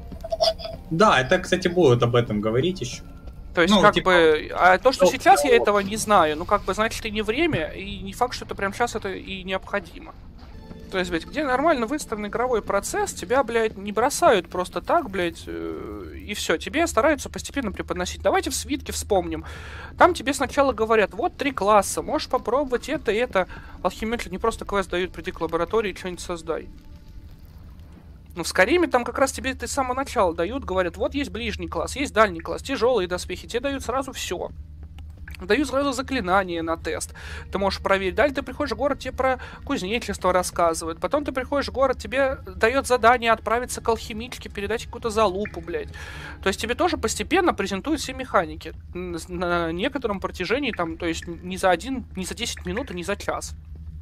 Да, это, кстати, будут об этом говорить еще. То есть, ну, как типа, бы... А то, что сейчас я этого не знаю, ну, как бы, значит, и не время, и не факт, что это прямо сейчас это и необходимо. То есть, блядь, где нормально выстроен игровой процесс, тебя, блядь, не бросают просто так, блядь, и все. Тебе стараются постепенно преподносить. Давайте в свитке вспомним. Там тебе сначала говорят, вот 3 класса, можешь попробовать это и это. Алхимики не просто квест дают, приди к лаборатории и что-нибудь создай. Ну, в Скайриме там как раз тебе с самого начала дают, говорят, вот есть ближний класс, есть дальний класс, тяжелые доспехи, тебе дают сразу все. Даю сразу заклинание на тест. Ты можешь проверить. Далее ты приходишь в город, тебе про кузнечество рассказывают. Потом ты приходишь в город, тебе дает задание отправиться к алхимичке, передать какую-то залупу, блядь. То есть тебе тоже постепенно презентуют все механики. На некотором протяжении, там, то есть не за 10 минут и не за час.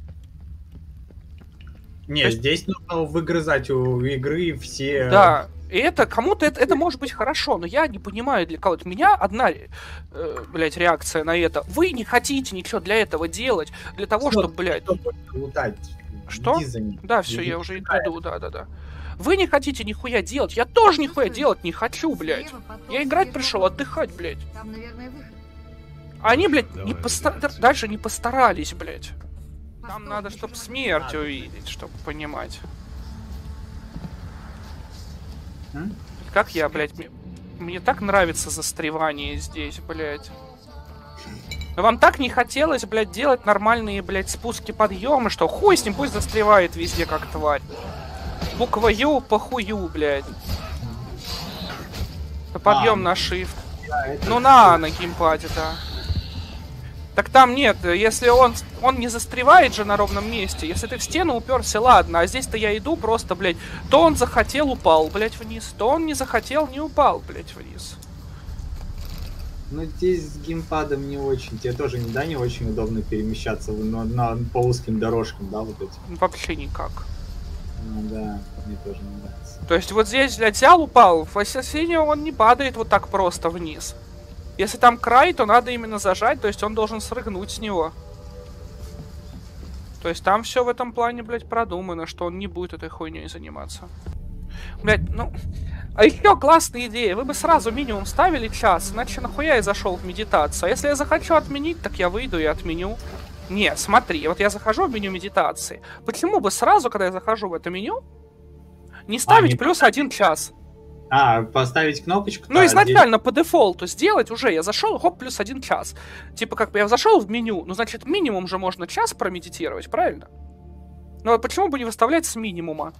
Не, здесь нужно выгрызать у игры все... Да, и это кому-то это может быть хорошо, но я не понимаю, для кого-то. У меня одна, блядь, реакция на это. Вы не хотите ничего для этого делать, для того, чтобы, блядь... Что? Да, все, я уже иду, да. Вы не хотите нихуя делать, я тоже нихуя делать не хочу, блядь. Я играть пришел, отдыхать, блядь. Там, наверное, выход. Они, блядь, дальше не постарались, блядь. Там надо, чтобы смерть увидеть, чтобы понимать. Как я, блядь, мне так нравится застревание здесь, блядь. Вам так не хотелось, блядь, делать нормальные, блядь, спуски-подъемы, что хуй с ним, пусть застревает везде, как тварь. Буква Ю по хую, блядь. Подъем на shift. Ну на геймпаде, да. Так там нет, если он не застревает же на ровном месте. Если ты в стену уперся, ладно, а здесь-то я иду просто, блядь. То он захотел, упал, блядь, вниз. То он не захотел, не упал, блядь, вниз. Ну здесь с геймпадом не очень. Тебе тоже не очень удобно перемещаться по узким дорожкам, да, вот этим? Вообще никак. Ну да, мне тоже не нравится. То есть вот здесь, блядь, взял, упал. В Ассасине он не падает вот так просто вниз. Если там край, то надо именно зажать, то есть он должен срыгнуть с него. То есть там все в этом плане, блядь, продумано, что он не будет этой хуйней заниматься. Блядь, ну... А еще классная идея, вы бы сразу минимум ставили час, иначе нахуя я зашел в медитацию. А если я захочу отменить, так я выйду и отменю. Не, смотри, вот я захожу в меню медитации. Почему бы сразу, когда я захожу в это меню, не ставить плюс 1 час? Поставить кнопочку? Ну, изначально по дефолту сделать уже. Я зашел, хоп, плюс 1 час. Типа, как бы я зашел в меню, ну, значит, минимум же можно час промедитировать, правильно? Ну, а почему бы не выставлять с минимума?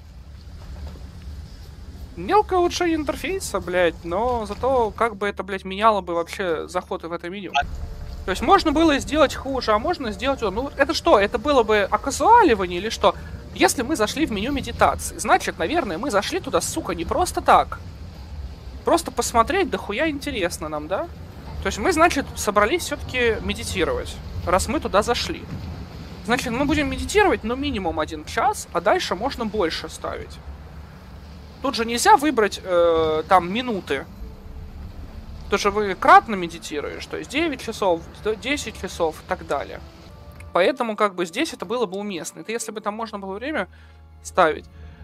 Мелкое улучшение интерфейса, блядь, но зато как бы это, блядь, меняло бы вообще заход в это меню. То есть можно было сделать хуже, а можно сделать... Ну, это что? Это было бы оказуаливание или что? Если мы зашли в меню медитации, значит, наверное, мы зашли туда, сука, не просто так. Просто посмотреть, да хуя интересно нам, да? То есть мы, значит, собрались все-таки медитировать, раз мы туда зашли. Значит, мы будем медитировать, но минимум 1 час, а дальше можно больше ставить. Тут же нельзя выбрать, там, минуты. Тут же вы кратно медитируешь, то есть 9 часов, 10 часов и так далее. Поэтому, как бы, здесь это было бы уместно. Это если бы там можно было время ставить.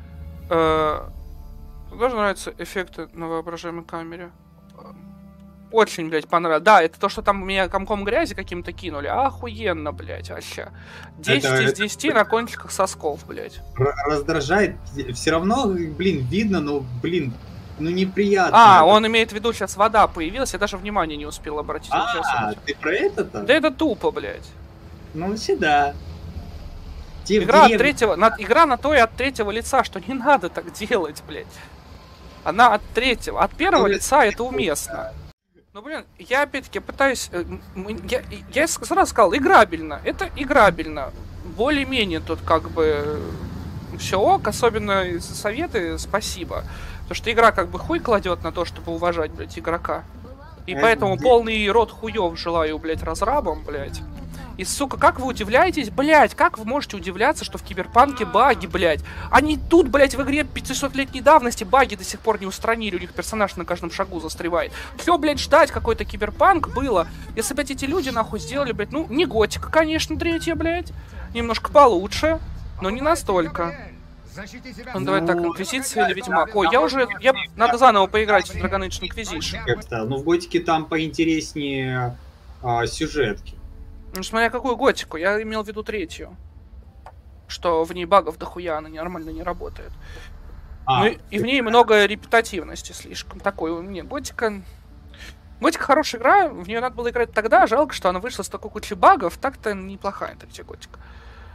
Тоже нравятся эффекты на воображаемой камере. Очень, блядь, понравилось. Да, это то, что там меня комком грязи каким-то кинули. Охуенно, блядь, вообще. 10 из 10 на кончиках сосков, блядь. Раздражает. Все равно, блин, видно, но, блин, ну неприятно. Он имеет в виду, сейчас вода появилась, я даже внимания не успел обратить. Ты про это-то? Да это тупо, блядь. Ну, сюда. Игра на то и от третьего лица, что не надо так делать, блядь. Она от третьего. От первого лица это уместно. Ну, блин, я опять-таки пытаюсь... Я сразу сказал, играбельно. Это играбельно. Более-менее тут как бы... Все ок, особенно советы, спасибо. Потому что игра как бы хуй кладет на то, чтобы уважать, блядь, игрока. И поэтому полный рот хуев желаю, блядь, разрабам, блядь. И, сука, как вы удивляетесь, блядь, как вы можете удивляться, что в Киберпанке баги, блядь? Они тут, блядь, в игре 500-летней давности баги до сих пор не устранили, у них персонаж на каждом шагу застревает. Все, блядь, ждать какой-то Киберпанк было, если, блядь, эти люди, нахуй, сделали, блядь, ну, не готика, конечно, третья, блядь, немножко получше, но не настолько. Ну, давай так, Инквизиция или Ведьмак? Ой, надо заново поиграть в Dragon Age Inquisition. Ну, в Готике там поинтереснее сюжетки. Ну, смотря какую готику, я имел в виду третью. Что в ней багов дохуя, она нормально не работает. И в ней много репетативности слишком. Такой, не, готика... Готика хорошая игра, в нее надо было играть тогда, жалко, что она вышла с такой кучей багов, так-то неплохая третья готика.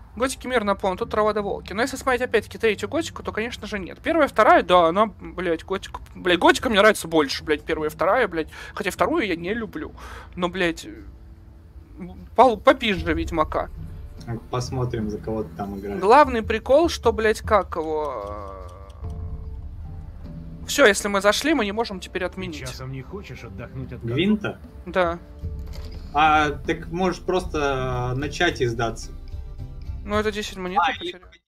Готики мир наполнен, тут трава да волки. Но если смотреть опять-таки третью готику, то, конечно же, нет. Первая, вторая, да, она, блядь, готика... Блядь, готика мне нравится больше, блядь, первая и вторая, блядь. Хотя вторую я не люблю. Но, блядь, попизже Ведьмака. Посмотрим, за кого ты там играешь. Главный прикол, что, блядь, как его... Все, если мы зашли, мы не можем теперь отменить. Часом не хочешь отдохнуть от Гвинта? Да. А, так можешь просто начать и сдаться. Ну, это 10 монет. или